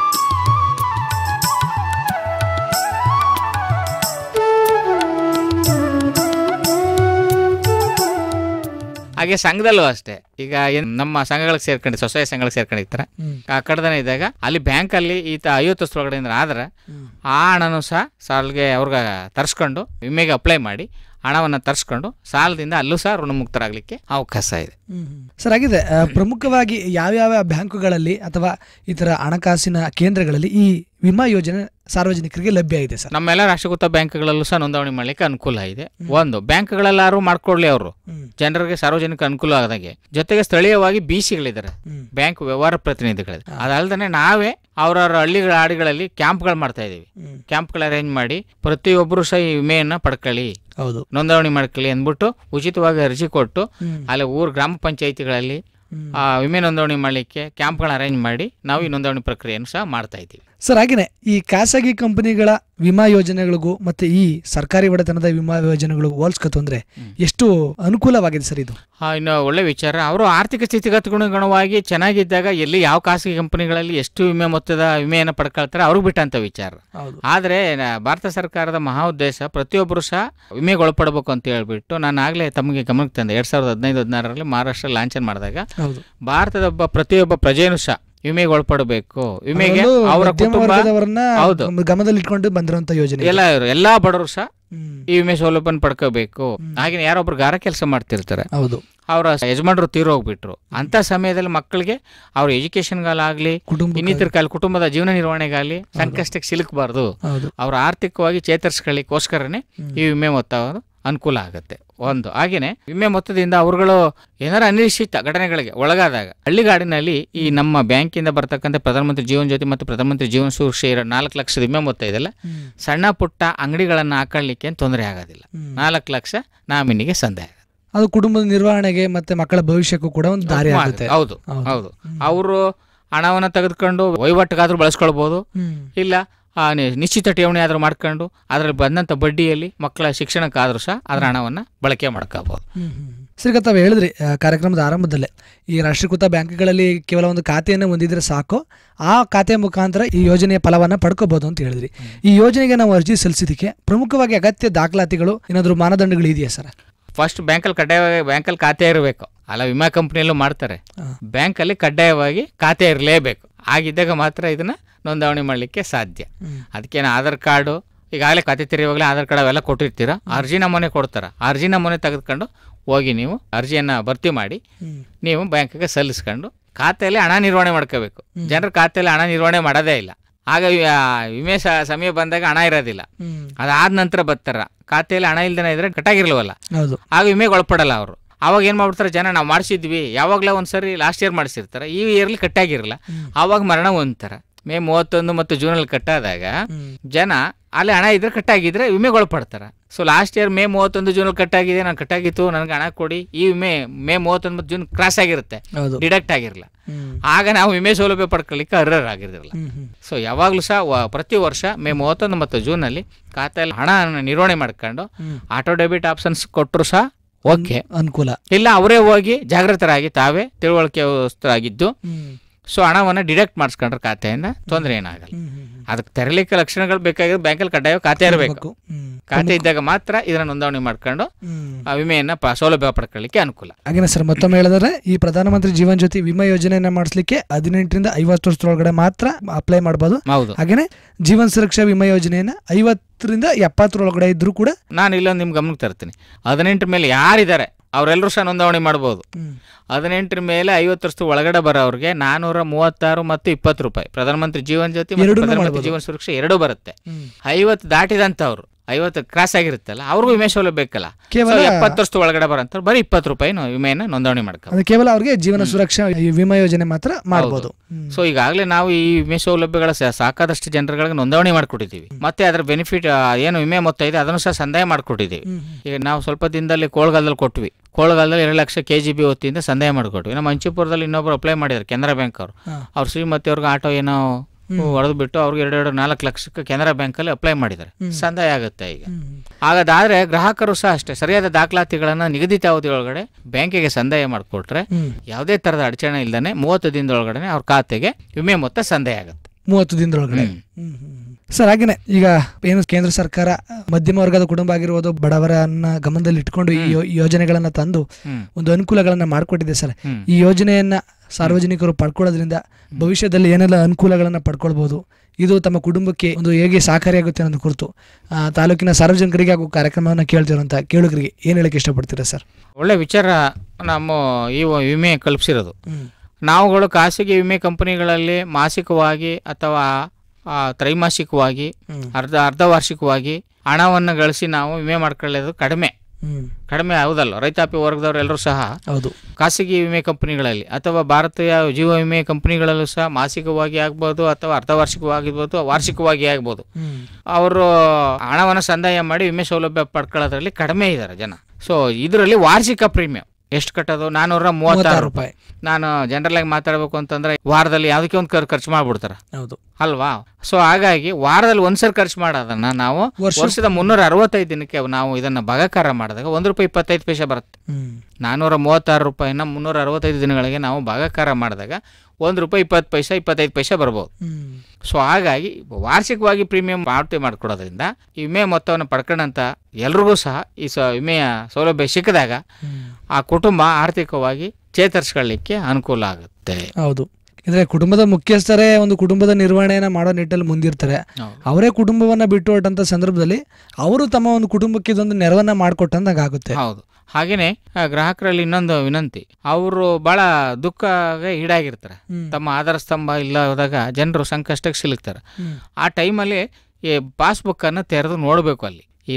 ಹಾಗೆ ಸಂಘದಲ್ಲೂ ಅಷ್ಟೇ. ಈಗ ನಮ್ಮ ಸಂಘಗಳಿಗೆ ಸ್ವಸಹಾಯ ಸಂಘಗಳಿಗೆ ಸೇರ್ಕೊಂಡಿರ್ತಾರೆ. ಆ ಕಡದನ ಇದ್ದಾಗ ಅಲ್ಲಿ ಬ್ಯಾಂಕ್ ಅಲ್ಲಿ ಈತ 50 ವರ್ಷದೊಳಗಡೆ ಆದ್ರೆ ಆ ಹಣನೂ ಸಹ ಸಾಲ್ಗೆ ಅವ್ರಿಗೆ ತರಿಸ್ಕೊಂಡು ವಿಮೆಗೆ ಅಪ್ಲೈ ಮಾಡಿ ಹಣವನ್ನು ತರಿಸ್ಕೊಂಡು ಸಾಲದಿಂದ ಅಲ್ಲೂ ಸಹ ಋಣಮುಕ್ತರಾಗಲಿಕ್ಕೆ ಅವಕಾಶ ಇದೆ. ಸರ್, ಆಗಿದೆ ಪ್ರಮುಖವಾಗಿ ಯಾವ್ಯಾವ ಬ್ಯಾಂಕುಗಳಲ್ಲಿ ಅಥವಾ ಇತರ ಹಣಕಾಸಿನ ಕೇಂದ್ರಗಳಲ್ಲಿ ಈ ವಿಮಾ ಯೋಜನೆ ಸಾರ್ವಜನಿಕರಿಗೆ ಲಭ್ಯ ಇದೆ ಸರ್? ನಮ್ಮೆಲ್ಲ ರಾಷ್ಟ್ರೀಕೃತ ಬ್ಯಾಂಕ್ಗಳಲ್ಲೂ ಸಹ ನೋಂದಣಿ ಮಾಡ್ಲಿಕ್ಕೆ ಅನುಕೂಲ ಇದೆ. ಒಂದು ಬ್ಯಾಂಕ್ಗಳೆಲ್ಲಾರು ಮಾಡ್ಕೊಳ್ಳಿ, ಅವರು ಜನರಿಗೆ ಸಾರ್ವಜನಿಕ ಅನುಕೂಲ ಆದಾಗೆ. ಜೊತೆಗೆ ಸ್ಥಳೀಯವಾಗಿ BCಗಳಿದ್ದಾರೆ, ಬ್ಯಾಂಕ್ ವ್ಯವಹಾರ ಪ್ರತಿನಿಧಿಗಳಿದೆ. ಅದಲ್ಲದೆ ನಾವೇ ಅವರವರ ಹಳ್ಳಿಗಳ ಹಾಡಿಗಳಲ್ಲಿ ಕ್ಯಾಂಪ್ಗಳು ಮಾಡ್ತಾ ಇದೀವಿ. ಕ್ಯಾಂಪ್ಗಳು ಅರೇಂಜ್ ಮಾಡಿ ಪ್ರತಿಯೊಬ್ಬರು ಸಹ ಈ ವಿಮೆಯನ್ನ ಪಡ್ಕೊಳ್ಳಿ, ನೋಂದಣಿ ಮಾಡ್ಕೊಳ್ಳಿ ಅಂದ್ಬಿಟ್ಟು ಉಚಿತವಾಗಿ ಅರ್ಜಿ ಕೊಟ್ಟು ಅಲ್ಲಿ ಗ್ರಾಮ ಪಂಚಾಯಿತಿಗಳಲ್ಲಿ ವಿಮೆ ನೋಂದಣಿ ಮಾಡಲಿಕ್ಕೆ ಕ್ಯಾಂಪ್ಗಳನ್ನ ಅರೇಂಜ್ ಮಾಡಿ ನಾವು ಈ ನೋಂದಣಿ ಪ್ರಕ್ರಿಯೆಯನ್ನು ಸಹ ಮಾಡ್ತಾ ಇದ್ದೀವಿ. ಸರ್, ಹಾಗೆಯೇ ಈ ಖಾಸಗಿ ಕಂಪನಿಗಳ ವಿಮಾ ಯೋಜನೆಗಳಿಗೂ ಮತ್ತೆ ಈ ಸರ್ಕಾರಿ ಒಡೆತನದ ವಿಮಾ ಯೋಜನೆಗಳಿಗೂ ಹೋಲಿಸ್ಕೊತು ಅಂದ್ರೆ ಎಷ್ಟು ಅನುಕೂಲವಾಗಿದೆ ಸರ್ ಇದು? ಇನ್ನು ಒಳ್ಳೆ ವಿಚಾರ. ಅವರು ಆರ್ಥಿಕ ಸ್ಥಿತಿಗತಿಗನುಗುಣವಾಗಿ ಚೆನ್ನಾಗಿದ್ದಾಗ ಎಲ್ಲಿ ಯಾವ ಖಾಸಗಿ ಕಂಪನಿಗಳಲ್ಲಿ ಎಷ್ಟು ವಿಮೆ ಮೊತ್ತದ ವಿಮೆಯನ್ನು ಪಡ್ಕೊಳ್ತಾರೆ ಅವ್ರಿಗೆ ಬಿಟ್ಟಂತ ವಿಚಾರ. ಆದ್ರೆ ಭಾರತ ಸರ್ಕಾರದ ಮಹಾ ಉದ್ದೇಶ ಪ್ರತಿಯೊಬ್ಬರು ಸಹ ವಿಮೆಗೆ ಒಳಪಡಬೇಕು ಅಂತ ಹೇಳ್ಬಿಟ್ಟು ನಾನು ಆಗ್ಲೇ ತಮಗೆ ಗಮನಕ್ಕೆ ತಂದೆ. 2015-16ರಲ್ಲಿ ಮಹಾರಾಷ್ಟ್ರ ಲಾಂಛನ ಮಾಡಿದಾಗ ಭಾರತದ ಪ್ರತಿಯೊಬ್ಬ ಪ್ರಜೆಯೂ ಸಹ ವಿಮೆಗೆ ಒಳಪಡಬೇಕು, ವಿಮೆಗೆ ಅವರ ಕುಟುಂಬ ಗಮನದಲ್ಲಿ ಇಟ್ಕೊಂಡು ಬಂದಿರುವಂತ ಯೋಜನೆ. ಎಲ್ಲಾ ಬಡವರು ಸಹ ಈ ವಿಮೆ ಸೌಲಭ್ಯನ ಪಡ್ಕೋಬೇಕು. ಹಾಗೆ ಯಾರೊಬ್ರು ಗಾರ ಕೆಲಸ ಮಾಡ್ತಿರ್ತಾರೆ, ಹೌದು, ಅವರ ಯಜಮಾನರು ತೀರೋಗ್ಬಿಟ್ರು, ಅಂತ ಸಮಯದಲ್ಲಿ ಮಕ್ಕಳಿಗೆ ಅವ್ರ ಎಜುಕೇಶನ್ಗಾಗಲಿ ಇನ್ನಿತರ ಕಾಲ ಕುಟುಂಬದ ಜೀವನ ನಿರ್ವಹಣೆಗಾಗಲಿ ಸಂಕಷ್ಟಕ್ಕೆ ಸಿಲುಕಬಾರ್ದು, ಅವ್ರ ಆರ್ಥಿಕವಾಗಿ ಚೇತರಿಸ್ಕೊಳ್ಳಿಕ್ಕೋಸ್ಕರನೇ ಈ ವಿಮೆ ಮೊತ್ತ ಅನುಕೂಲ ಆಗುತ್ತೆ. ಒಂದು ಹಾಗೇನೆ ವಿಮೆ ಮೊತ್ತದಿಂದ ಅವರುಗಳು ಏನಾರ ಅನಿರೀಕ್ಷಿತ ಘಟನೆಗಳಿಗೆ ಒಳಗಾದಾಗ ಹಳ್ಳಿಗಾಡಿನಲ್ಲಿ ಈ ನಮ್ಮ ಬ್ಯಾಂಕಿಂದ ಬರ್ತಕ್ಕಂಥ ಪ್ರಧಾನಮಂತ್ರಿ ಜೀವನ್ ಜ್ಯೋತಿ ಮತ್ತು ಪ್ರಧಾನಮಂತ್ರಿ ಜೀವನ್ ಸುರಕ್ಷೆ 4 ಲಕ್ಷದ ವಿಮೆ ಮೊತ್ತ ಇದೆಲ್ಲ ಸಣ್ಣ ಪುಟ್ಟ ಅಂಗಡಿಗಳನ್ನು ಹಾಕೊಳ್ಳಿಕ್ಕೆ ತೊಂದರೆ ಆಗೋದಿಲ್ಲ. 4 ಲಕ್ಷ ನಾಮಿನಿಗೆ ಸಂದಾಯ, ಅದು ಕುಟುಂಬದ ನಿರ್ವಹಣೆಗೆ ಮತ್ತೆ ಮಕ್ಕಳ ಭವಿಷ್ಯಕ್ಕೂ ಕೂಡ ಒಂದು ದಾರಿ ಆಗುತ್ತೆ. ಹೌದು ಹೌದು, ಅವರು ಹಣವನ್ನು ತೆಗೆದುಕೊಂಡು ವಹಿವಾಟಿಗಾದ್ರೂ ಬಳಸ್ಕೊಳ್ಬಹುದು, ಇಲ್ಲ ನಿಶ್ಚಿತ ಠೇವಣಿ ಆದ್ರೂ ಮಾಡ್ಕೊಂಡು ಅದರಲ್ಲಿ ಬಂದಂಥ ಬಡ್ಡಿಯಲ್ಲಿ ಮಕ್ಕಳ ಶಿಕ್ಷಣಕ್ಕಾದ್ರೂ ಸಹ ಅದರ ಹಣವನ್ನು ಬಳಕೆ ಮಾಡ್ಕೋಬಹುದು. ಸರಿ, ತಾವು ಹೇಳಿದ್ರಿ ಕಾರ್ಯಕ್ರಮದ ಆರಂಭದಲ್ಲೇ ಈ ರಾಷ್ಟ್ರೀಕೃತ ಬ್ಯಾಂಕ್ಗಳಲ್ಲಿ ಕೇವಲ ಒಂದು ಖಾತೆಯನ್ನು ಹೊಂದಿದ್ರೆ ಸಾಕು, ಆ ಖಾತೆಯ ಮುಖಾಂತರ ಈ ಯೋಜನೆಯ ಫಲವನ್ನು ಪಡ್ಕೋಬಹುದು ಅಂತ ಹೇಳಿದ್ರಿ. ಈ ಯೋಜನೆಗೆ ನಾವು ಅರ್ಜಿ ಸಲ್ಲಿಸಿದಕ್ಕೆ ಪ್ರಮುಖವಾಗಿ ಅಗತ್ಯ ದಾಖಲಾತಿಗಳು ಏನಾದರೂ ಮಾನದಂಡಗಳು ಇದೆಯಾ ಸರ್? ಫಸ್ಟ್ ಬ್ಯಾಂಕಲ್ಲಿ ಖಾತೆ ಇರಬೇಕು, ಅಲ್ಲ ವಿಮಾ ಕಂಪ್ನಿಯಲ್ಲೂ ಮಾಡ್ತಾರೆ, ಬ್ಯಾಂಕಲ್ಲಿ ಕಡ್ಡಾಯವಾಗಿ ಖಾತೆ ಇರಲೇಬೇಕು. ಆಗಿದ್ದಾಗ ಮಾತ್ರ ಇದನ್ನ ನೋಂದಣಿ ಮಾಡಲಿಕ್ಕೆ ಸಾಧ್ಯ. ಅದಕ್ಕೇನು ಆಧಾರ್ ಕಾರ್ಡು, ಈಗಾಗಲೇ ಖಾತೆ ತೆರೆಯುವಾಗಲೇ ಆಧಾರ್ ಕಾರ್ಡ್ ಅವೆಲ್ಲ ಕೊಟ್ಟಿರ್ತೀರ, ಅರ್ಜಿ ನಮೂನೆ ಕೊಡ್ತಾರೆ, ಅರ್ಜಿ ನಮೂನೆ ತೆಗೆದುಕೊಂಡು ಹೋಗಿ ನೀವು ಅರ್ಜಿಯನ್ನು ಭರ್ತಿ ಮಾಡಿ ನೀವು ಬ್ಯಾಂಕಿಗೆ ಸಲ್ಲಿಸ್ಕೊಂಡು ಖಾತೆಯಲ್ಲಿ ಹಣ ನಿರ್ವಹಣೆ ಮಾಡ್ಕೋಬೇಕು. ಜನರ ಖಾತೆಯಲ್ಲಿ ಹಣ ನಿರ್ವಹಣೆ ಮಾಡೋದೇ ಇಲ್ಲ, ಆಗ ವಿಮೆ ಸಮಯ ಬಂದಾಗ ಹಣ ಇರೋದಿಲ್ಲ, ಅದಾದ ನಂತರ ಬರ್ತಾರ. ಖಾತೆಯಲ್ಲಿ ಹಣ ಇಲ್ದೇನೆ ಇದ್ರೆ ಕಟ್ಟಾಗಿರ್ಲವಲ್ಲ, ಆಗ ವಿಮೆಗೆ ಒಳಪಡಲ್ಲ ಅವರು. ಅವಾಗ ಏನು ಮಾಡ್ಬಿಡ್ತಾರೆ ಜನ, ನಾವು ಮಾಡಿಸಿದ್ವಿ ಯಾವಾಗಲೇ ಒಂದ್ಸರಿ ಲಾಸ್ಟ್ ಇಯರ್ ಮಾಡಿಸಿರ್ತಾರೆ, ಈ ಇಯರ್ಲಿ ಕಟ್ಟಾಗಿರಲ್ಲ, ಆವಾಗ ಮರಣ ಹೊಂದ್ತಾರೆ. ಮೇ 31 ಮತ್ತು ಜೂನಲ್ಲಿ ಕಟ್ಟಾದಾಗ ಜನ ಅಲ್ಲಿ ಹಣ ಇದ್ರೆ ಕಟ್ಟಾಗಿದ್ರೆ ವಿಮೆಗೆ ಒಳಪಡ್ತಾರೆ. ಸೊ ಲಾಸ್ಟ್ ಇಯರ್ ಮೇ 31 ಜೂನಲ್ಲಿ ಕಟ್ಟಾಗಿದೆ, ನಾನು ಕಟ್ಟಾಗಿತ್ತು ನನಗೆ ಹಣ ಕೊಡಿ, ಈ ವಿಮೆ ಮೇ 31 ಮತ್ತು ಜೂನ್ ಕ್ರಾಸ್ ಆಗಿರುತ್ತೆ, ಡಿಡಕ್ಟ್ ಆಗಿರಲ್ಲ, ಆಗ ನಾವು ವಿಮೆ ಸೌಲಭ್ಯ ಪಡ್ಕೊಳ್ಳಿಕ್ಕೆ ಅರ್ಹರಾಗಿರಲಿಲ್ಲ. ಸೊ ಯಾವಾಗಲೂ ಸಹ ಪ್ರತಿ ವರ್ಷ ಮೇ 31 ಮತ್ತು ಜೂನಲ್ಲಿ ಖಾತೆಯಲ್ಲಿ ಹಣ ನಿರ್ವಹಣೆ ಮಾಡ್ಕೊಂಡು ಆಟೋ ಡೆಬಿಟ್ ಆಪ್ಷನ್ಸ್ ಕೊಟ್ಟರು ಸಹ ಓಕೆ, ಅನುಕೂಲ. ಇಲ್ಲ ಅವರೇ ಹೋಗಿ ಜಾಗೃತರಾಗಿ ತಾವೇ ತಿಳುವಳಿಕೆವಾಗಿದ್ದು ಸೊ ಹಣವನ್ನು ಡಿಡಕ್ಟ್ ಮಾಡಿಸ್ಕೊಂಡ್ರೆ ಖಾತೆಯಿಂದ ತೊಂದರೆ ಏನಾಗಲ್ಲ. ಅದಕ್ಕೆ ತೆರಲಿಕ್ಕೆ ಲಕ್ಷಣಗಳು ಬೇಕಾಗಿರೋ ಬ್ಯಾಂಕಲ್ಲಿ ಕಡ್ಡಾಯ ಖಾತೆ ಇರಬೇಕು. ಖಾತೆ ಇದ್ದಾಗ ಮಾತ್ರ ಇದನ್ನ ನೋಂದಣಿ ಮಾಡ್ಕೊಂಡು ವಿಮೆಯನ್ನ ಸೌಲಭ್ಯ ಪಡ್ಕೊಳ್ಳಿಕ್ಕೆ ಅನುಕೂಲ. ಹಾಗೆ ಸರ್, ಮತ್ತೊಮ್ಮೆ ಹೇಳಿದ್ರೆ ಈ ಪ್ರಧಾನಮಂತ್ರಿ ಜೀವನ್ ಜ್ಯೋತಿ ವಿಮಾ ಯೋಜನೆಯನ್ನ ಮಾಡಿಸ್ಲಿಕ್ಕೆ 18 ರಿಂದ 50 ವರ್ಷದೊಳಗಡೆ ಮಾತ್ರ ಅಪ್ಲೈ ಮಾಡಬಹುದು. ಹಾಗೇನೆ ಜೀವನ್ ಸುರಕ್ಷಾ ವಿಮಾ ಯೋಜನೆಯನ್ನ 50 ರಿಂದ 70 ಒಳಗಡೆ ಇದ್ರೂ ಕೂಡ, ನಾನು ಇಲ್ಲೊಂದು ನಿಮ್ ಗಮನಕ್ಕೆ ತರ್ತೀನಿ, 18 ಮೇಲೆ ಯಾರಿದ್ದಾರೆ ಅವರೆಲ್ಲರೂ ಸಹ ನೋಂದಣಿ ಮಾಡಬಹುದು. 18 ಮೇಲೆ 50 ವರ್ಷದ ಒಳಗಡೆ ಬರೋರಿಗೆ 436 ಮತ್ತು 20 ರೂಪಾಯಿ ಪ್ರಧಾನಮಂತ್ರಿ ಜೀವನ್ ಜ್ಯೋತಿ ಮತ್ತು ಪ್ರಧಾನಮಂತ್ರಿ ಜೀವನ್ ಸುರಕ್ಷೆ 2 ಬರುತ್ತೆ. 50 ದಾಟಿದಂತವ್ರು 50 ಕ್ರಾಸ್ ಆಗಿರುತ್ತಲ್ಲ ಅವ್ರಿಗೂ ವಿಮೆ ಸೌಲಭ್ಯ ಬೇಕಲ್ಲ, 70 ವರ್ಷದ ಒಳಗಡೆ ಬರೋಂತ ಬರೀ 20 ರೂಪಾಯಿ ವಿಮೆಯನ್ನ ನೋಂದಣಿ ಮಾಡ್ಕೊಂಡು ಕೇವಲ ಅವ್ರಿಗೆ ಜೀವನ ಸುರಕ್ಷಾ ವಿಮಾ ಯೋಜನೆ ಮಾತ್ರ ಮಾಡಬಹುದು. ಸೊ ಈಗಾಗಲೇ ನಾವು ಈ ವಿಮೆ ಸೌಲಭ್ಯಗಳ ಸಾಕಾದಷ್ಟು ಜನರುಗಳಿಗೆ ನೋಂದಣಿ ಮಾಡ್ಕೊಟ್ಟಿದ್ದೀವಿ, ಮತ್ತೆ ಅದರ ಬೆನಿಫಿಟ್ ಏನು ವಿಮೆ ಮೊತ್ತ ಇದೆ ಅದನ್ನು ಸಹ ಸಂದಾಯ ಮಾಡ್ಕೊಟ್ಟಿದ್ದೀವಿ. ಈಗ ನಾವು ಸ್ವಲ್ಪ ದಿನದಲ್ಲಿ ಕೋಳಗಾಲದಲ್ಲಿ ಕೊಟ್ವಿ, ಕೋಳಗಾಲದಲ್ಲಿ 2 ಲಕ್ಷ KGB ವತಿಯಿಂದ ಸಂದಾಯ ಮಾಡಿಕೊಟ್ವಿ. ನಮ್ಮ ಮಂಚಿಪುರದಲ್ಲಿ ಇನ್ನೊಬ್ರು ಅಪ್ಲೈ ಮಾಡಿದ್ದಾರೆ, ಕೆನರಾ ಬ್ಯಾಂಕ್ ಅವರು, ಅವ್ರ ಶ್ರೀಮತಿ ಅವ್ರಿಗೆ ಆಟೋ ಏನೋ ಹೊಡೆದು ಬಿಟ್ಟು ಅವ್ರಿಗೆ 2.4 ಲಕ್ಷಕ್ಕೆ ಕೆನರಾ ಬ್ಯಾಂಕಲ್ಲಿ ಅಪ್ಲೈ ಮಾಡಿದ್ದಾರೆ, ಸಂದಾಯ ಆಗುತ್ತೆ ಈಗ. ಹಾಗಾದ್ರೆ ಗ್ರಾಹಕರು ಸಹ ಅಷ್ಟೇ ಸರಿಯಾದ ದಾಖಲಾತಿಗಳನ್ನ ನಿಗದಿತ ಅವಧಿ ಒಳಗಡೆ ಬ್ಯಾಂಕಿಗೆ ಸಂದಾಯ ಮಾಡಿಕೊಟ್ರೆ ಯಾವುದೇ ತರದ ಅಡಚಣೆ ಇಲ್ಲದೆ 30 ದಿನದೊಳಗಡೆ ಅವ್ರ ಖಾತೆಗೆ ವಿಮೆ ಮೊತ್ತ ಸಂದಾಯ ಆಗುತ್ತೆ. 30 ದಿನದೊಳಗಡೆ. ಸರ್, ಹಾಗೇನೆ ಈಗ ಏನು ಕೇಂದ್ರ ಸರ್ಕಾರ ಮಧ್ಯಮ ವರ್ಗದ ಕುಟುಂಬ ಆಗಿರ್ಬೋದು, ಬಡವರನ್ನ ಗಮನದಲ್ಲಿ ಇಟ್ಕೊಂಡು ಈ ಯೋಜನೆಗಳನ್ನ ತಂದು ಒಂದು ಅನುಕೂಲಗಳನ್ನ ಮಾಡಿಕೊಟ್ಟಿದೆ ಸರ್. ಈ ಯೋಜನೆಯನ್ನ ಸಾರ್ವಜನಿಕರು ಪಡ್ಕೊಳ್ಳೋದ್ರಿಂದ ಭವಿಷ್ಯದಲ್ಲಿ ಏನೆಲ್ಲ ಅನುಕೂಲಗಳನ್ನ ಪಡ್ಕೊಳ್ಬಹುದು, ಇದು ತಮ್ಮ ಕುಟುಂಬಕ್ಕೆ ಒಂದು ಹೇಗೆ ಸಹಕಾರಿಯಾಗುತ್ತೆ ಅನ್ನೋದು ಕುರಿತು ತಾಲೂಕಿನ ಸಾರ್ವಜನಿಕರಿಗೆ ಹಾಗೂ ಕಾರ್ಯಕ್ರಮವನ್ನು ಕೇಳ್ತಿರುವಂತ ಕೇಳುಗರಿಗೆ ಏನ್ ಹೇಳಕ್ಕೆ ಇಷ್ಟಪಡ್ತೀರಾ ಸರ್? ಒಳ್ಳೆ ವಿಚಾರ ನಮ್ಮ ಈ ವಿಮೆ ಕಲ್ಪಿಸಿರೋದು. ನಾವುಗಳು ಖಾಸಗಿ ವಿಮೆ ಕಂಪನಿಗಳಲ್ಲಿ ಮಾಸಿಕವಾಗಿ ಅಥವಾ ತ್ರೈಮಾಸಿಕವಾಗಿ ಅರ್ಧ ವಾರ್ಷಿಕವಾಗಿ ಹಣವನ್ನು ಗಳಿಸಿ ನಾವು ವಿಮೆ ಮಾಡ್ಕೊಳ್ಳೋದು ಕಡಿಮೆ ಹೌದಲ್ಲ. ರೈತಾಪಿ ವರ್ಗದವರೆಲ್ಲರೂ ಸಹ ಖಾಸಗಿ ವಿಮೆ ಕಂಪನಿಗಳಲ್ಲಿ ಅಥವಾ ಭಾರತೀಯ ಜೀವ ವಿಮೆ ಕಂಪನಿಗಳಲ್ಲೂ ಸಹ ಮಾಸಿಕವಾಗಿ ಆಗ್ಬೋದು ಅಥವಾ ಅರ್ಧವಾರ್ಷಿಕವಾಗಿರ್ಬೋದು, ವಾರ್ಷಿಕವಾಗಿ ಆಗ್ಬೋದು, ಅವರು ಹಣವನ್ನು ಸಂದಾಯ ಮಾಡಿ ವಿಮೆ ಸೌಲಭ್ಯ ಪಡ್ಕೊಳ್ಳೋದ್ರಲ್ಲಿ ಕಡಿಮೆ ಇದ್ದಾರೆ ಜನ. ಸೊ ಇದರಲ್ಲಿ ವಾರ್ಷಿಕ ಪ್ರೀಮಿಯಂ ಎಷ್ಟು ಕಟ್ಟೋದು? 436 ರೂಪಾಯಿ. ನಾನು ಜನರಲ್ ಆಗಿ ಮಾತಾಡಬೇಕು ಅಂತಂದ್ರೆ ವಾರದಲ್ಲಿ ಯಾವುದಕ್ಕೆ ಒಂದು ಖರ್ಚು ಮಾಡ್ಬಿಡ್ತಾರ ಅಲ್ವಾ? ಸೊ ಹಾಗಾಗಿ ವಾರದಲ್ಲಿ ಒಂದ್ಸರಿ ಖರ್ಚು ಮಾಡೋದನ್ನ ನಾವು ವರ್ಷದ 365 ದಿನಕ್ಕೆ ನಾವು ಇದನ್ನ ಭಾಗಾಕಾರ ಮಾಡಿದಾಗ ₹1.25 ಬರುತ್ತೆ. 436 ರೂಪಾಯಿನ 365 ದಿನಗಳಿಗೆ ನಾವು ಭಾಗಾಕಾರ ಮಾಡಿದಾಗ ₹1.20 25 ಬರ್ಬೋದು. ಸೊ ಹಾಗಾಗಿ ವಾರ್ಷಿಕವಾಗಿ ಪ್ರೀಮಿಯಂ ಪಾವತಿ ಮಾಡಿಕೊಡೋದ್ರಿಂದ ಈ ವಿಮೆ ಮೊತ್ತವನ್ನು ಪಡ್ಕೊಂಡಂತ ಎಲ್ರಿಗೂ ಸಹ ಈ ವಿಮೆಯ ಸೌಲಭ್ಯ ಸಿಕ್ಕಿದಾಗ ಆ ಕುಟುಂಬ ಆರ್ಥಿಕವಾಗಿ ಚೇತರಿಸ್ಕೊಳ್ಳಿಕ್ಕೆ ಅನುಕೂಲ ಆಗುತ್ತೆ. ಹೌದು. ಅಂದ್ರೆ ಕುಟುಂಬದ ಮುಖ್ಯಸ್ಥರೇ ಒಂದು ಕುಟುಂಬದ ನಿರ್ವಹಣೆಯನ್ನ ಮಾಡೋ ನಿಟ್ಟಲ್ಲಿ ಮುಂದಿರ್ತಾರೆ. ಅವರೇ ಕುಟುಂಬವನ್ನ ಬಿಟ್ಟು ಹೊಟ್ಟಂತ ಸಂದರ್ಭದಲ್ಲಿ ಅವರು ತಮ್ಮ ಒಂದು ಕುಟುಂಬಕ್ಕೆ ಇದೊಂದು ನೆರವನ್ನ ಮಾಡಿಕೊಟ್ಟಂದಾಗ ಆಗುತ್ತೆ. ಹೌದು. ಹಾಗೇನೆ ಗ್ರಾಹಕರಲ್ಲಿ ಇನ್ನೊಂದು ವಿನಂತಿ, ಅವರು ಬಹಳ ದುಃಖಗೆ ಈಡಾಗಿರ್ತಾರೆ. ತಮ್ಮ ಆಧಾರ ಸ್ತಂಭ ಇಲ್ಲ ಹೋದಾಗ ಜನರು ಸಂಕಷ್ಟಕ್ಕೆ ಸಿಲುಕ್ತಾರೆ. ಆ ಟೈಮಲ್ಲಿ ಈ ಪಾಸ್ಬುಕ್ ಅನ್ನು ತೆರೆದು ನೋಡ್ಬೇಕು. ಅಲ್ಲಿ ಈ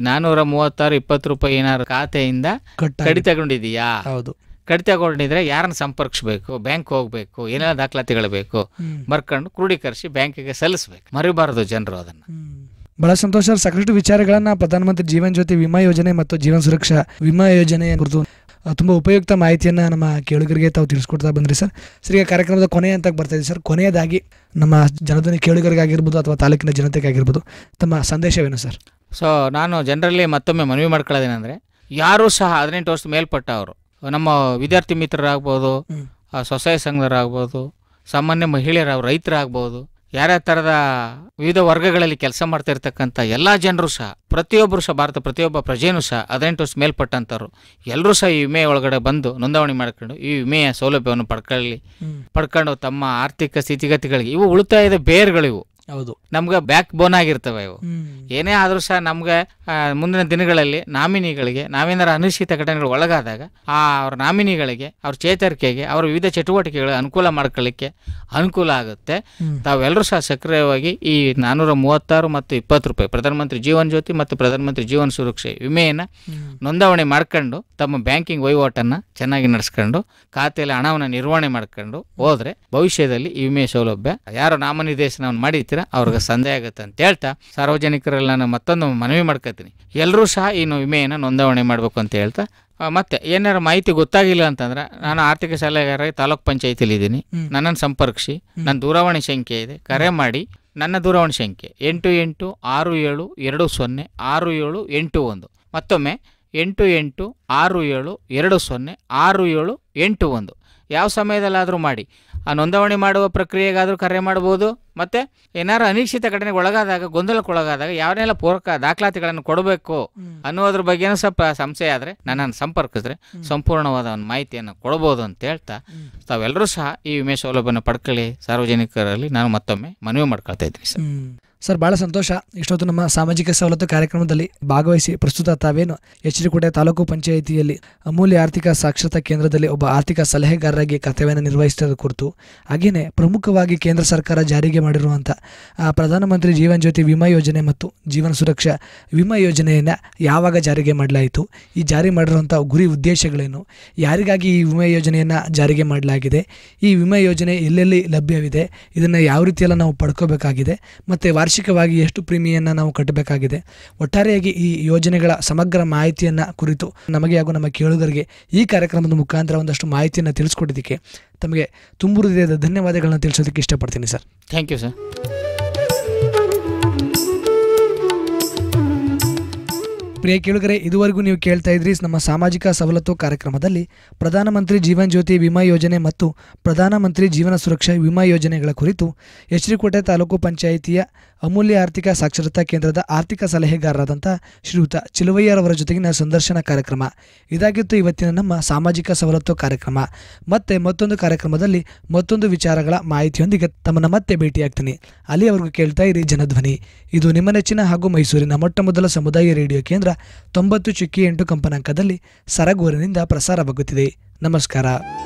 436 ರೂಪಾಯಿ ಏನಾದ್ರು ಖಾತೆಯಿಂದ ಕಡಿತಗೊಂಡಿದೆಯಾ, ಕಡಿತಗೊಂಡಿದ್ರೆ ಯಾರನ್ನ ಸಂಪರ್ಕಿಸ್ಬೇಕು, ಬ್ಯಾಂಕ್ ಹೋಗ್ಬೇಕು, ಏನೆಲ್ಲ ದಾಖಲಾತಿಗಳು ಬೇಕು ಬರ್ಕೊಂಡು ಕ್ರೋಢೀಕರಿಸಿ ಬ್ಯಾಂಕಿಗೆ ಸಲ್ಲಿಸ್ಬೇಕು. ಮರಿಬಾರದು ಜನರು ಅದನ್ನ. ಬಹಳ ಸಂತೋಷ. ಸಾಕಷ್ಟು ವಿಚಾರಗಳನ್ನ ಪ್ರಧಾನಮಂತ್ರಿ ಜೀವನ್ ಜ್ಯೋತಿ ವಿಮಾ ಯೋಜನೆ ಮತ್ತು ಜೀವನ ಸುರಕ್ಷಾ ವಿಮಾ ಯೋಜನೆಯ ಕುರಿತು ತುಂಬಾ ಉಪಯುಕ್ತ ಮಾಹಿತಿಯನ್ನ ನಮ್ಮ ಕೇಳುಗರಿಗೆ ತಾವು ತಿಳಿಸ್ಕೊಡ್ತಾ ಬಂದ್ರಿ ಸರ್. ಸರ್, ಈಗ ಕಾರ್ಯಕ್ರಮದ ಕೊನೆಯ ಹಂತಕ್ಕೆ ಬರ್ತಾ ಇದೆ ಸರ್. ಕೊನೆಯದಾಗಿ ನಮ್ಮ ಜನಧ್ವನಿ ಕೇಳುಗರಿಗಾಗಿರ್ಬೋದು ಅಥವಾ ತಾಲೂಕಿನ ಜನತೆಗಾಗಿರ್ಬೋದು ತಮ್ಮ ಸಂದೇಶವೇನು ಸರ್? ಸೊ ನಾನು ಜನರಲ್ಲಿ ಮತ್ತೊಮ್ಮೆ ಮನವಿ ಮಾಡ್ಕೊಳ್ಳೋದೇನೆಂದರೆ, ಯಾರೂ ಸಹ 18 ವರ್ಷದ ಮೇಲ್ಪಟ್ಟವರು, ನಮ್ಮ ವಿದ್ಯಾರ್ಥಿ ಮಿತ್ರರಾಗ್ಬೋದು, ಸ್ವಸಹಾಯ ಸಂಘದವರಾಗ್ಬೋದು, ಸಾಮಾನ್ಯ ಮಹಿಳೆಯರು, ರೈತರಾಗ್ಬೋದು, ಯಾರ್ಯಾವ ಥರದ ವಿವಿಧ ವರ್ಗಗಳಲ್ಲಿ ಕೆಲಸ ಮಾಡ್ತಾ ಇರ್ತಕ್ಕಂಥ ಎಲ್ಲ ಜನರು ಸಹ, ಪ್ರತಿಯೊಬ್ಬರು ಸಹ, ಭಾರತ ಪ್ರತಿಯೊಬ್ಬ ಪ್ರಜೆನೂ ಸಹ 18 ವರ್ಷ ಮೇಲ್ಪಟ್ಟಂಥವ್ರು ಎಲ್ಲರೂ ಸಹ ಈ ವಿಮೆ ಒಳಗಡೆ ಬಂದು ನೋಂದಣಿ ಮಾಡ್ಕೊಂಡು ಈ ವಿಮೆಯ ಸೌಲಭ್ಯವನ್ನು ಪಡ್ಕೊಂಡು ತಮ್ಮ ಆರ್ಥಿಕ ಸ್ಥಿತಿಗತಿಗಳಿಗೆ, ಇವು ಉಳಿತಾಯದ ಬೇರ್ಗಳಿವು. ಹೌದು, ನಮ್ಗೆ ಬ್ಯಾಕ್ ಬೋನ್ ಆಗಿರ್ತವೆ ಇವು. ಏನೇ ಆದ್ರೂ ಸಹ ನಮ್ಗೆ ಮುಂದಿನ ದಿನಗಳಲ್ಲಿ ನಾಮಿನಿಗಳಿಗೆ ನಾವೇನಾರ ಅನಿಶ್ಚಿತ ಘಟನೆಗಳು ಒಳಗಾದಾಗ ಅವ್ರ ನಾಮಿನಿಗಳಿಗೆ, ಅವ್ರ ಚೇತರಿಕೆಗೆ, ಅವ್ರ ವಿವಿಧ ಚಟುವಟಿಕೆಗಳಿಗೆ ಅನುಕೂಲ ಮಾಡ್ಕೊಳ್ಳಿಕ್ಕೆ ಅನುಕೂಲ ಆಗುತ್ತೆ. ತಾವೆಲ್ಲರೂ ಸಹ ಸಕ್ರಿಯವಾಗಿ ಈ 436 ಮತ್ತು 20 ರೂಪಾಯಿ ಪ್ರಧಾನಮಂತ್ರಿ ಜೀವನ್ ಜ್ಯೋತಿ ಮತ್ತು ಪ್ರಧಾನಮಂತ್ರಿ ಜೀವನ ಸುರಕ್ಷೆ ವಿಮೆಯನ್ನು ನೋಂದಣಿ ಮಾಡ್ಕೊಂಡು ತಮ್ಮ ಬ್ಯಾಂಕಿಂಗ್ ವಹಿವಾಟನ್ನು ಚೆನ್ನಾಗಿ ನಡೆಸ್ಕೊಂಡು ಖಾತೆಯಲ್ಲಿ ಹಣವನ್ನು ನಿರ್ವಹಣೆ ಮಾಡ್ಕೊಂಡು ಹೋದ್ರೆ ಭವಿಷ್ಯದಲ್ಲಿ ಈ ವಿಮೆ ಸೌಲಭ್ಯ ಯಾರು ನಾಮನಿರ್ದೇಶನವನ್ನು ಮಾಡಿರ್ತೀರ ಅವ್ರಿಗೆ ಸಂದೇಹ ಆಗುತ್ತೆ ಅಂತ ಹೇಳ್ತಾ ಸಾರ್ವಜನಿಕರಲ್ಲಿ ನಾನು ಮತ್ತೊಂದು ಮನವಿ ಮಾಡ್ಕೊತೀನಿ. ಎಲ್ಲರೂ ಸಹ ಈ ವಿಮೆಯನ್ನು ನೋಂದಣಿ ಮಾಡಬೇಕು ಅಂತ ಹೇಳ್ತಾ, ಮತ್ತೆ ಏನಾರು ಮಾಹಿತಿ ಗೊತ್ತಾಗಿಲ್ಲ ಅಂತಂದ್ರೆ ನಾನು ಆರ್ಥಿಕ ಸಲಹೆಗಾರರಾಗಿ ತಾಲೂಕ್ ಪಂಚಾಯತಿಲಿ ಇದ್ದೀನಿ. ನನ್ನನ್ನು ಸಂಪರ್ಕಿಸಿ. ನನ್ನ ದೂರವಾಣಿ ಸಂಖ್ಯೆ ಇದೆ, ಕರೆ ಮಾಡಿ. ನನ್ನ ದೂರವಾಣಿ ಸಂಖ್ಯೆ 8867206781. ಮತ್ತೊಮ್ಮೆ 8867206781. ಯಾವ ಸಮಯದಲ್ಲಾದರೂ ಮಾಡಿ. ಆ ನೋಂದಣಿ ಮಾಡುವ ಪ್ರಕ್ರಿಯೆಗಾದರೂ ಕರೆ ಮಾಡ್ಬೋದು. ಮತ್ತು ಏನಾರು ಅನಿಶ್ಚಿತ ಘಟನೆಗೆ ಒಳಗಾದಾಗ, ಗೊಂದಲಕ್ಕೊಳಗಾದಾಗ ಯಾವನ್ನೆಲ್ಲ ಪೂರಕ ದಾಖಲಾತಿಗಳನ್ನು ಕೊಡಬೇಕು ಅನ್ನೋದ್ರ ಬಗ್ಗೆನೂ ಸ್ವಲ್ಪ ಸಂಶಯ ಆದರೆ ನನ್ನನ್ನು ಸಂಪರ್ಕಿಸಿದ್ರೆ ಸಂಪೂರ್ಣವಾದ ಒಂದು ಮಾಹಿತಿಯನ್ನು ಕೊಡ್ಬೋದು ಅಂತ ಹೇಳ್ತಾ ತಾವೆಲ್ಲರೂ ಸಹ ಈ ವಿಮೆ ಸೌಲಭ್ಯನ ಪಡ್ಕೊಳ್ಳಿ ಸಾರ್ವಜನಿಕರಲ್ಲಿ ನಾನು ಮತ್ತೊಮ್ಮೆ ಮನವಿ ಮಾಡ್ಕೊಳ್ತಾ ಇದ್ದೀನಿ ಸರ್. ಸರ್, ಭಾಳ ಸಂತೋಷ. ಇಷ್ಟೊತ್ತು ನಮ್ಮ ಸಾಮಾಜಿಕ ಸವಲತ್ತು ಕಾರ್ಯಕ್ರಮದಲ್ಲಿ ಭಾಗವಹಿಸಿ ಪ್ರಸ್ತುತ ತಾವೇನು ಎಚ್.ಡಿ. ತಾಲೂಕು ಪಂಚಾಯಿತಿಯಲ್ಲಿ ಅಮೂಲ್ಯ ಆರ್ಥಿಕ ಸಾಕ್ಷರತಾ ಕೇಂದ್ರದಲ್ಲಿ ಒಬ್ಬ ಆರ್ಥಿಕ ಸಲಹೆಗಾರರಾಗಿ ಕರ್ತವ್ಯವನ್ನು ನಿರ್ವಹಿಸಿದ ಕುರಿತು, ಹಾಗೆಯೇ ಪ್ರಮುಖವಾಗಿ ಕೇಂದ್ರ ಸರ್ಕಾರ ಜಾರಿಗೆ ಮಾಡಿರುವಂಥ ಪ್ರಧಾನಮಂತ್ರಿ ಜೀವನ್ ಜ್ಯೋತಿ ವಿಮಾ ಯೋಜನೆ ಮತ್ತು ಜೀವನ ಸುರಕ್ಷಾ ವಿಮಾ ಯೋಜನೆಯನ್ನು ಯಾವಾಗ ಜಾರಿಗೆ ಮಾಡಲಾಯಿತು, ಈ ಜಾರಿ ಮಾಡಿರುವಂಥ ಗುರಿ ಉದ್ದೇಶಗಳೇನು, ಯಾರಿಗಾಗಿ ಈ ವಿಮಾ ಯೋಜನೆಯನ್ನು ಜಾರಿಗೆ ಮಾಡಲಾಗಿದೆ, ಈ ವಿಮಾ ಯೋಜನೆ ಎಲ್ಲೆಲ್ಲಿ ಲಭ್ಯವಿದೆ, ಇದನ್ನು ಯಾವ ರೀತಿಯೆಲ್ಲ ನಾವು ಪಡ್ಕೋಬೇಕಾಗಿದೆ, ಮತ್ತು ವಾರ್ಷಿಕವಾಗಿ ಎಷ್ಟು ಪ್ರೀಮಿಯನ್ನು ನಾವು ಕಟ್ಟಬೇಕಾಗಿದೆ, ಒಟ್ಟಾರೆಯಾಗಿ ಈ ಯೋಜನೆಗಳ ಸಮಗ್ರ ಮಾಹಿತಿಯನ್ನು ಕುರಿತು ನಮಗೆ ಹಾಗೂ ನಮ್ಮ ಕೇಳುಗರಿಗೆ ಈ ಕಾರ್ಯಕ್ರಮದ ಮುಖಾಂತರ ಒಂದಷ್ಟು ಮಾಹಿತಿಯನ್ನು ತಿಳಿಸ್ಕೊಟ್ಟಿದ್ದಕ್ಕೆ ತಮಗೆ ತುಂಬು ಹೃದಯದ ಧನ್ಯವಾದಗಳನ್ನ ತಿಳಿಸೋದಕ್ಕೆ ಇಷ್ಟಪಡ್ತೀನಿ ಸರ್. Thank you sir. ಪ್ರಿಯ ಕೇಳುಗರೆ, ಇದುವರೆಗೂ ನೀವು ಕೇಳ್ತಾ ಇದ್ರಿ ನಮ್ಮ ಸಾಮಾಜಿಕ ಸವಲತ್ತು ಕಾರ್ಯಕ್ರಮದಲ್ಲಿ ಪ್ರಧಾನಮಂತ್ರಿ ಜೀವನ್ ಜ್ಯೋತಿ ವಿಮಾ ಯೋಜನೆ ಮತ್ತು ಪ್ರಧಾನಮಂತ್ರಿ ಜೀವನ ಸುರಕ್ಷಾ ವಿಮಾ ಯೋಜನೆಗಳ ಕುರಿತು ಎಚ್.ಡಿ. ತಾಲೂಕು ಪಂಚಾಯಿತಿಯ ಅಮೂಲ್ಯ ಆರ್ಥಿಕ ಸಾಕ್ಷರತಾ ಕೇಂದ್ರದ ಆರ್ಥಿಕ ಸಲಹೆಗಾರರಾದಂಥ ಶ್ರೀಯುತ ಚಿಲುವಯ್ಯರವರ ಜೊತೆಗಿನ ಸಂದರ್ಶನ ಕಾರ್ಯಕ್ರಮ ಇದಾಗಿತ್ತು ಇವತ್ತಿನ ನಮ್ಮ ಸಾಮಾಜಿಕ ಸವಲತ್ತು ಕಾರ್ಯಕ್ರಮ. ಮತ್ತೊಂದು ಕಾರ್ಯಕ್ರಮದಲ್ಲಿ ಮತ್ತೊಂದು ವಿಚಾರಗಳ ಮಾಹಿತಿಯೊಂದಿಗೆ ತಮ್ಮನ್ನು ಮತ್ತೆ ಭೇಟಿಯಾಗ್ತೀನಿ. ಅಲ್ಲಿಯವರೆಗೂ ಕೇಳ್ತಾ ಇರಿ ಜನಧ್ವನಿ. ಇದು ನಿಮ್ಮ ನೆಚ್ಚಿನ ಹಾಗೂ ಮೈಸೂರಿನ ಮೊಟ್ಟಮೊದಲ ಸಮುದಾಯ ರೇಡಿಯೋ ಕೇಂದ್ರ 90.8 ಕಂಪನಾಂಕದಲ್ಲಿ ಸರಗೂರಿನಿಂದ ಪ್ರಸಾರವಾಗುತ್ತಿದೆ. ನಮಸ್ಕಾರ.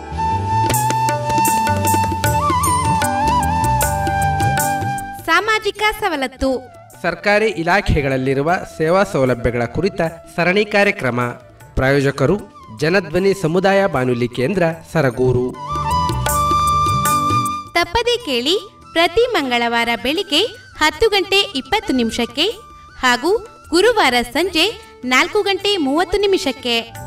ಸಾಮಾಜಿಕ ಸವಲತ್ತು ಸರ್ಕಾರಿ ಇಲಾಖೆಗಳಲ್ಲಿರುವ ಸೇವಾ ಸೌಲಭ್ಯಗಳ ಕುರಿತ ಸರಣಿ ಕಾರ್ಯಕ್ರಮ. ಪ್ರಾಯೋಜಕರು ಜನಧ್ವನಿ ಸಮುದಾಯ ಬಾನುಲಿ ಕೇಂದ್ರ ಸರಗೂರು. ತಪ್ಪದೇ ಕೇಳಿ ಪ್ರತಿ ಮಂಗಳವಾರ ಬೆಳಿಗ್ಗೆ 10:20 ಹಾಗೂ ಗುರುವಾರ ಸಂಜೆ 4:30